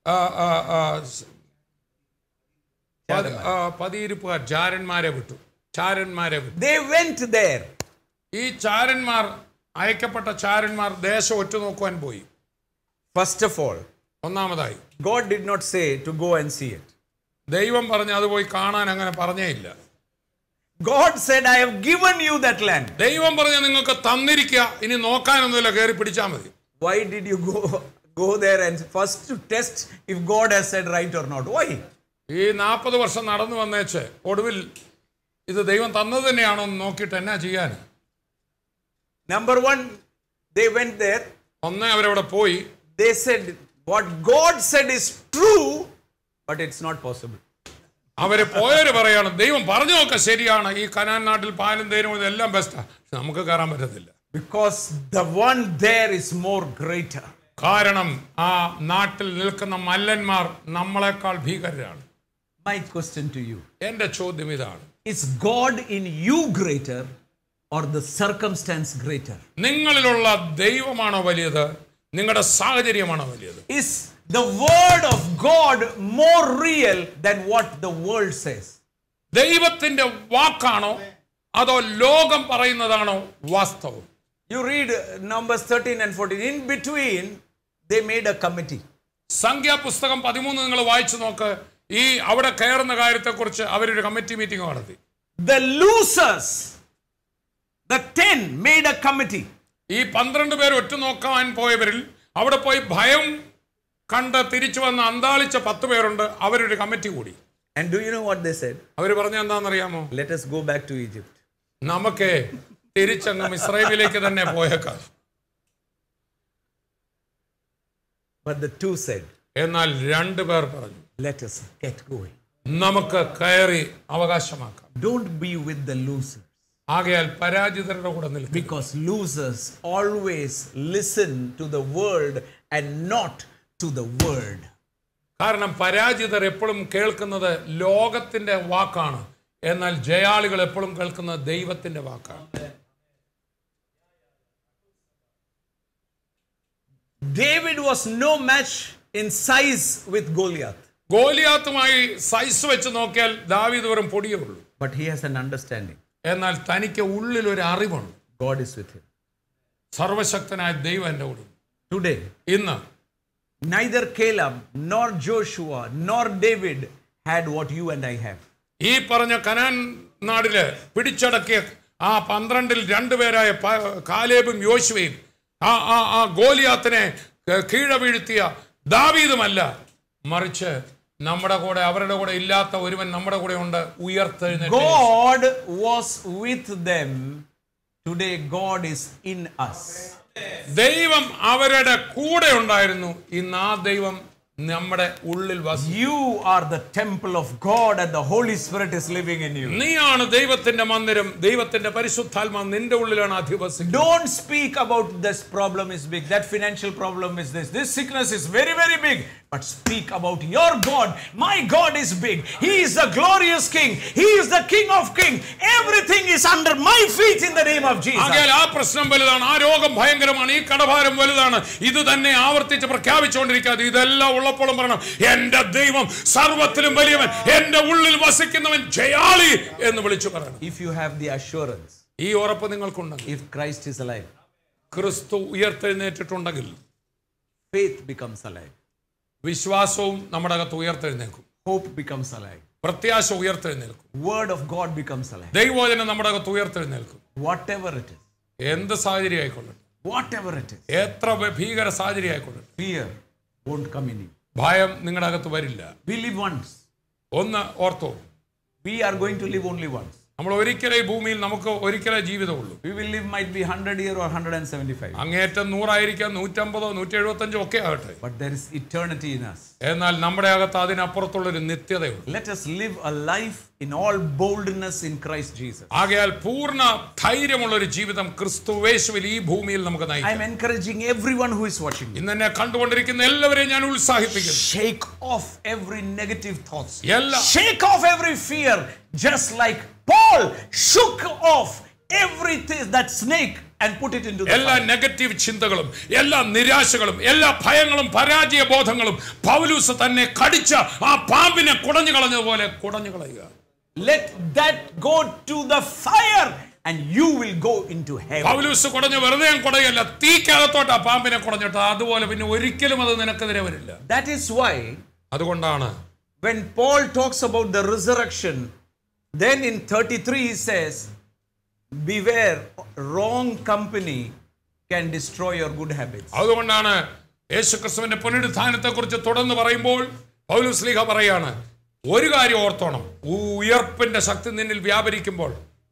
പതിയിരിപ്പുകാർ ചാരന്മാരെ വിട്ടു ചാരന്മാരെ വിട്ടു They went there. ഈ ചാരന്മാർ അയക്കപ്പെട്ട ചാരന്മാർ ദേശം ഒറ്റുനോക്കുവാൻ പോയി. First of all, ഒന്നാമതായി God did not say to go and see it. ദൈവം പറഞ്ഞു അത് പോയി കാണാൻ അങ്ങനെ പറഞ്ഞേ ഇല്ല. God said, I have given you that land. ദൈവം പറഞ്ഞു നിങ്ങൾക്ക് തന്നിരിക്കുക, ഇനി നോക്കാനൊന്നുമില്ല, കയറി പിടിച്ചാൽ മതി. Why did you go go there and first to test if God has said right or not. Why? ഈ നാൽപ്പത് വർഷം നടന്നു വന്നേച്ച് ഒടുവിൽ ഇത് ദൈവം തന്നത് തന്നെയാണോ എന്ന് നോക്കിയിട്ട് എന്നാ ചെയ്യാൻ? Number one, they went there. ഒന്ന് അവരവിടെ പോയി. They said what God said is true, but it's not possible. അവര് പോയവര് പറയാണ് ദൈവം പറഞ്ഞു നോക്ക ശരിയാണ്, ഈ കനാൻ നാട്ടിൽ പാലും തേനും ഇതെല്ലാം ബെസ്റ്റാ, നമുക്ക് കയറാൻ പറ്റത്തില്ല. Because the one there is more greater. കാരണം ആ നാട്ടിൽ നിൽക്കുന്ന മല്ലന്മാർ നമ്മളെക്കാൾ ഭീകരരാണ്. My question to you. എന്റെ ചോദ്യം ഇതാണ്. Is God in you greater or the circumstance greater? നിങ്ങളിലുള്ള ദൈവമാണോ വലിയത്, നിങ്ങളുടെ സാഹചര്യമാണോ വലിയത്? Is the word of God more real than what the world says? ദൈവത്തിന്റെ വാക്കാണോ അതോ ലോകം പറയുന്നതാണോ വാസ്തവം? You read Numbers thirteen and fourteen. In between, they made a committee. സംഖ്യാപുസ്തകം പതിമൂന്ന് നിങ്ങൾ വായിച്ചു നോക്ക്. ഈ അവിടെ കയറുന്ന കാര്യത്തെക്കുറിച്ച് അവരൊരു കമ്മിറ്റി മീറ്റിംഗ് നടത്തി. The losers, the ten, made a committee. ഈ പന്ത്രണ്ട് പേർ ഒറ്റ നോക്കാൻ പോയവരിൽ അവിടെ പോയി ഭയം കണ്ട് തിരിച്ചു വന്ന അന്താളിച്ച പത്ത് പേരുണ്ട്. അവരൊരു കമ്മിറ്റി കൂടി. And do you know what they said? അവർ പറഞ്ഞ എന്താണെന്നറിയാമോ? Let us go back to Egypt. നമുക്ക് തിരിച്ചങ്ങ് ഇസ്രായേലിലേക്ക് തന്നെ പോയേക്കാം. But the two said, എന്നാൽ രണ്ടു പേർ പറഞ്ഞു, let us get going. നമുക്ക് കയറി അവകാശമാക്കാം. Don't be with the losers. ആകയാൽ പരാജിതരുടെ കൂടെ നിൽക്കുക. Because losers always listen to the word and not to the word. കാരണം പരാജിതർ എപ്പോഴും കേൾക്കുന്നത് ലോകത്തിന്റെ വാക്കാണ്, എന്നാൽ ജയാളികൾ എപ്പോഴും കേൾക്കുന്നത് ദൈവത്തിന്റെ വാക്കാണ്. David was no match in size with Goliath. ഗോലിയാത്തുമായി സൈസ് വെച്ച് നോക്കിയാൽ ദാവീദ് വെറും പൊടിയേ ഉള്ളൂ. But he has an understanding. എന്നാൽ തനിക്ക് ഉള്ളിൽ ഒരു അറിവുണ്ട്. God is with him. സർവശക്തനായ ദൈവം എൻ്റെ കൂടെ. Today, ഇന്ന് neither Caleb nor Joshua nor David had what you and I have. ഈ പറഞ്ഞ കനാൻ നാടില് പിടിച്ചടക്കിയ ആ പന്ത്രണ്ടിൽ രണ്ടുപേരായ കാലേബും യോശുവയും ആ ആ ആ ഗോലിയാത്തിനെ കീഴ വീഴ്ത്തിയ ദാവീദുമല്ല, മറിച്ച് നമ്മുടെ കൂടെ അവരുടെ കൂടെ ഇല്ലാത്ത ഒരുവൻ നമ്മുടെ കൂടെ ഉണ്ട്, ഉയർത്തെഴുന്നേറ്റ്. God was with them. Today God is in us. ദൈവം അവരുടെ കൂടെ ഉണ്ടായിരുന്നു, ഇന്ന് ആ ദൈവം നമ്മുടെ ഉള്ളിൽ വസിക്കുന്നു. You are the temple of God and the Holy Spirit is living in you. നീയാണ് ദൈവത്തിന്റെ മന്ദിരം, ദൈവത്തിന്റെ പരിശുദ്ധാത്മാവ് നിന്റെ ഉള്ളിലാണ് അധിവസിക്കുന്നത്. Don't speak about this problem is big, that financial problem is this, this sickness is very very big, but speak about your God. My God is big. He is the glorious King. He is the King of Kings. Everything is under my feet in the name of Jesus. ആകയാൽ ആ പ്രശ്നം വലുതാണ്, ആ രോഗം ഭയങ്കരമാണ്, ഈ കടഭാരം വലുതാണ്. ഇത് തന്നെ ആവർത്തിച്ച് പ്രഖ്യാപിച്ചുകൊണ്ടിരിക്കാതെ ഇതെല്ലാം ഉള്ളപ്പോഴും പറയണം, എന്റെ ദൈവം സർവത്തിലും വലിയവൻ, എന്റെ ഉള്ളിൽ വസിക്കുന്നവൻ ജയാളി എന്ന് വിളിച്ചു പറയണം. If you have the assurance, ഈ ഉറപ്പ് നിങ്ങൾക്കുണ്ടെങ്കിൽ, if Christ is alive, ക്രിസ്തു ഉയർത്തെഴുന്നേറ്റിട്ടുണ്ടെങ്കിൽ, faith becomes alive. വിശ്വാസവും നമ്മുടെ അകത്ത് ഉയർത്തെഴുന്നേൽക്കും. Hope becomes alive. പ്രത്യാശ ഉയർത്തെഴുന്നേൽക്കും. Word of God becomes alive. ദൈവവചനം നമ്മുടെ അകത്ത് ഉയർത്തെഴുന്നേൽക്കും. Whatever it is. എന്ത് സാഹചര്യം ആയിക്കൊള്ളട്ടെ, Whatever it is. എത്ര ഭീകര സാഹചര്യം ആയിക്കൊള്ളട്ടെ, Fear won't come in you. ഭയം നിങ്ങളുടെ അകത്ത് വരില്ല. We live once. ഒന്ന് ഓർത്തോ, We are going to live only once. നമ്മൾ ഒരിക്കലേ ഭൂമിയിൽ നമുക്ക് ഒരിക്കലേ ജീവിതമുള്ളൂ. We will live might be one hundred year or one hundred seventy-five. അങ്ങേറ്റം നൂറായിരിക്കാം, നൂറ്റമ്പതോ നൂറ്റി എഴുപത്തഞ്ചോ ഒക്കെ ആകട്ടെ. But there is eternity in us. എന്നാൽ നമ്മുടെ അകത്ത് അതിനപ്പുറത്തുള്ളൊരു നിത്യതയുണ്ട്. Let us live a life in all boldness in Christ Jesus. ആകയാൽ പൂർണ്ണ ധൈര്യമുള്ള ഒരു ജീവിതം ക്രിസ്തുവേശുവിൽ ഈ ഭൂമിയിൽ നമുക്ക് I am നയിക്കാം. encouraging everyone who is watching me. ഇന്ന് എന്നെ കണ്ടുകൊണ്ടിരിക്കുന്ന എല്ലാവരെയും ഞാൻ ഉത്സാഹിപ്പിക്കുന്നു. Shake off every negative thoughts. എല്ലാ Shake off every fear, just like Paul shook off everything, that snake, and put it into the എല്ലാ fire. നെഗറ്റീവ് ചിന്തകളും എല്ലാ നിരാശകളും എല്ലാ ഭയങ്ങളും പരാജയ ബോധങ്ങളും പൗലൂസ് തന്നെ കടിച്ച ആ പാമ്പിനെ കുടഞ്ഞു കളഞ്ഞതുപോലെ കുടഞ്ഞു കളയുക. Let that go to the fire and you will go into heaven. Paulose കുടഞ്ഞു വെറുതെ കുടയല്ല, തീക്കകത്തോട്ട് ആ പാമ്പിനെ കുടഞ്ഞിട്ട് അതുപോലെ പിന്നെ ഒരിക്കലും അത് നിനക്കെതിരെ വരില്ല. That is why അതുകൊണ്ടാണ് when Paul talks about the resurrection, then in thirty-three he says, beware, wrong company can destroy your good habits. അതുകൊണ്ടാണ് യേശുക്രിസ്തുവിന്റെ പുനരുത്ഥാനത്തെ കുറിച്ച് തുടർന്ന് പറയുമ്പോൾ പൗലോസ് ശ്ലീഹ പറയാണ്, ഒരു കാര്യം ഓർത്തോണം, ഉയർപ്പിന്റെ ശക്തി നിന്നിൽ വ്യാപരിക്കുമ്പോൾ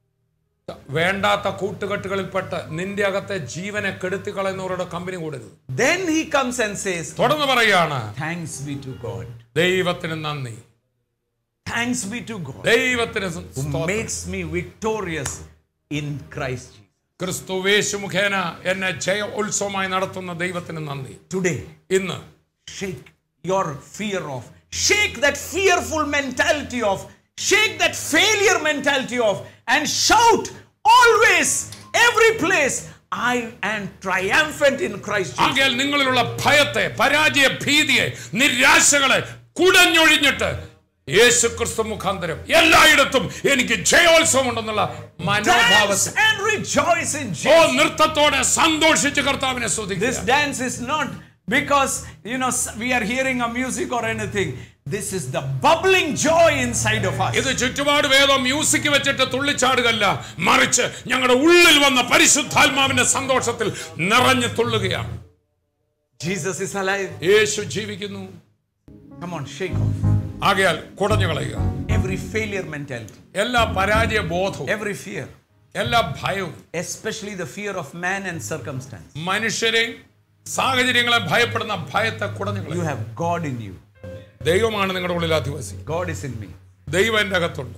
വേണ്ടാത്ത കൂട്ടുകെട്ടുകളിൽപ്പെട്ട് നിന്റെ അകത്തെ ജീവനെ കെടുത്തി കളയുന്നവരുടെ കമ്പനി കൂടരുത്. Then he comes and says, തുടർന്ന് പറയാണ്, thanks be to God. ദൈവത്തിന് നന്ദി. Thanks be to God ദൈവത്തിന് who makes me victorious in Christ Jesus. ക്രിസ്തുവേശു മുഖേന എന്നെ ജയ ഉത്സവമായി നടത്തുന്ന ദൈവത്തിന് നന്ദി. Today, ഇന്ന് shake your fear off. Shake that fearful mentality off. Shake that failure mentality off. And shout always, every place, I am triumphant in Christ Jesus. ആകയാൽ നിങ്ങളിലുള്ള ഭയത്തെ, പരാജയ ഭീതിയെ, നിരാശകളെ കുടഞ്ഞൊഴിഞ്ഞിട്ട് യേശുക്രിസ്തു മുഖാന്തരം എല്ലായിടത്തും എനിക്ക് ജയോത്സവം ഉണ്ടെന്നുള്ള മനോഭാവത്തിൽ and rejoice in Jesus. ഓ നൃത്തത്തോടെ സന്തോഷിച്ച് കർത്താവിനെ സ്തുതിക്കുക. This dance is not because, you know, we are hearing a music or anything. This is the bubbling joy inside of us. ഇത് ചുറ്റുപാട് വേദോ മ്യൂസിക് വെച്ചിട്ട് തുള്ളിച്ചാടുകയല്ല, മറിച്ച് ഞങ്ങളുടെ ഉള്ളിൽ വന്ന പരിശുദ്ധാത്മാവിന്റെ സന്തോഷത്തിൽ നിറഞ്ഞു തുള്ളുകയാണ്. Jesus is alive. യേശു ജീവിക്കുന്നു. Come on, shake off ആകയാൽ കുടഞ്ഞു കളയുക every failure mentality, എല്ലാ പരാജയ ബോധവും, every fear, എല്ലാ ഭയവും, especially the fear of man and circumstance. മനുഷ്യരെ സാഹചര്യങ്ങളെ ഭയപ്പെടുന്ന ഭയത്തെ കുടഞ്ഞു You കളയുക. have God in you. ദൈവമാണ് നിങ്ങളുടെ ഉള്ളിൽ അധിവസി. God is in me. ദൈവം എൻ്റെ അകത്തുണ്ട്.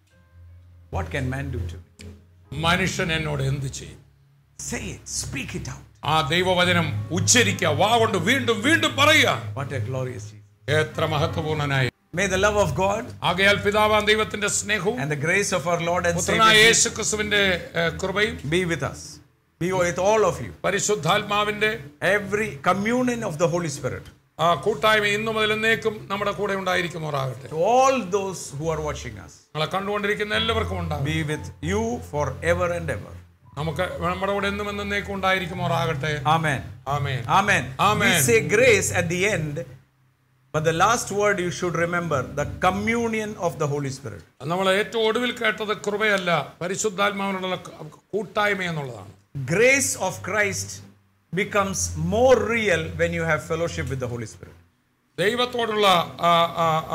What can man do to me? മനുഷ്യൻ എന്നോട് എന്ത് ചെയ്യും? Say it, speak it out. ആ ദൈവവചനം ഉച്ചരിക്കുക, വാ കൊണ്ട് വീണ്ടും വീണ്ടും പറയുക. What a glorious Jesus. എത്ര മഹത്വപൂർണനായി. May the love of God ആകയാൽ പിതാവാം ദൈവത്തിന്റെ സ്നേഹവും and the grace of our Lord and പുത്രനായ Savior യേശുക്രിസ്തുവിന്റെ കൃപയും be with us. Be with all of you. പരിശുദ്ധാത്മാവിന്റെ Every communion of the Holy Spirit. ആ കൂട്ടായ്മ ഇന്നു മുതൽ എന്നേക്കും നമ്മുടെ കൂടെ ഉണ്ടായിരിക്കുമാറാകട്ടെ. To all those who are watching us, നമ്മളെ കണ്ടുകൊണ്ടിരിക്കുന്ന എല്ലാവർക്കും ഉണ്ടാകും. be with you forever and ever. നമുക്ക് നമ്മുടെ കൂടെ എന്നും എന്നേക്കും ഉണ്ടായിരിക്കുമാറാകട്ടെ. Amen. Amen. Amen. Amen. We say grace at the end, but the last word you should remember, the communion of the Holy Spirit. നമ്മൾ ഏറ്റവും ഒടുവിൽ കേട്ടത് കൃപയല്ല, പരിശുദ്ധാത്മാവിനുള്ള കൂട്ടായ്മ എന്നുള്ളതാണ്. Grace of Christ becomes more real when you have fellowship with the Holy Spirit. ദൈവത്തോടുള്ള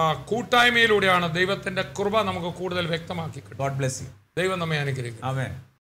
കൂട്ടായ്മയിലൂടെയാണ് ദൈവത്തിന്റെ കൃപ നമുക്ക് കൂടുതൽ വ്യക്തമാക്കി. God bless you. ദൈവം നമ്മെ അനുഗ്രഹിക്കും. Amen.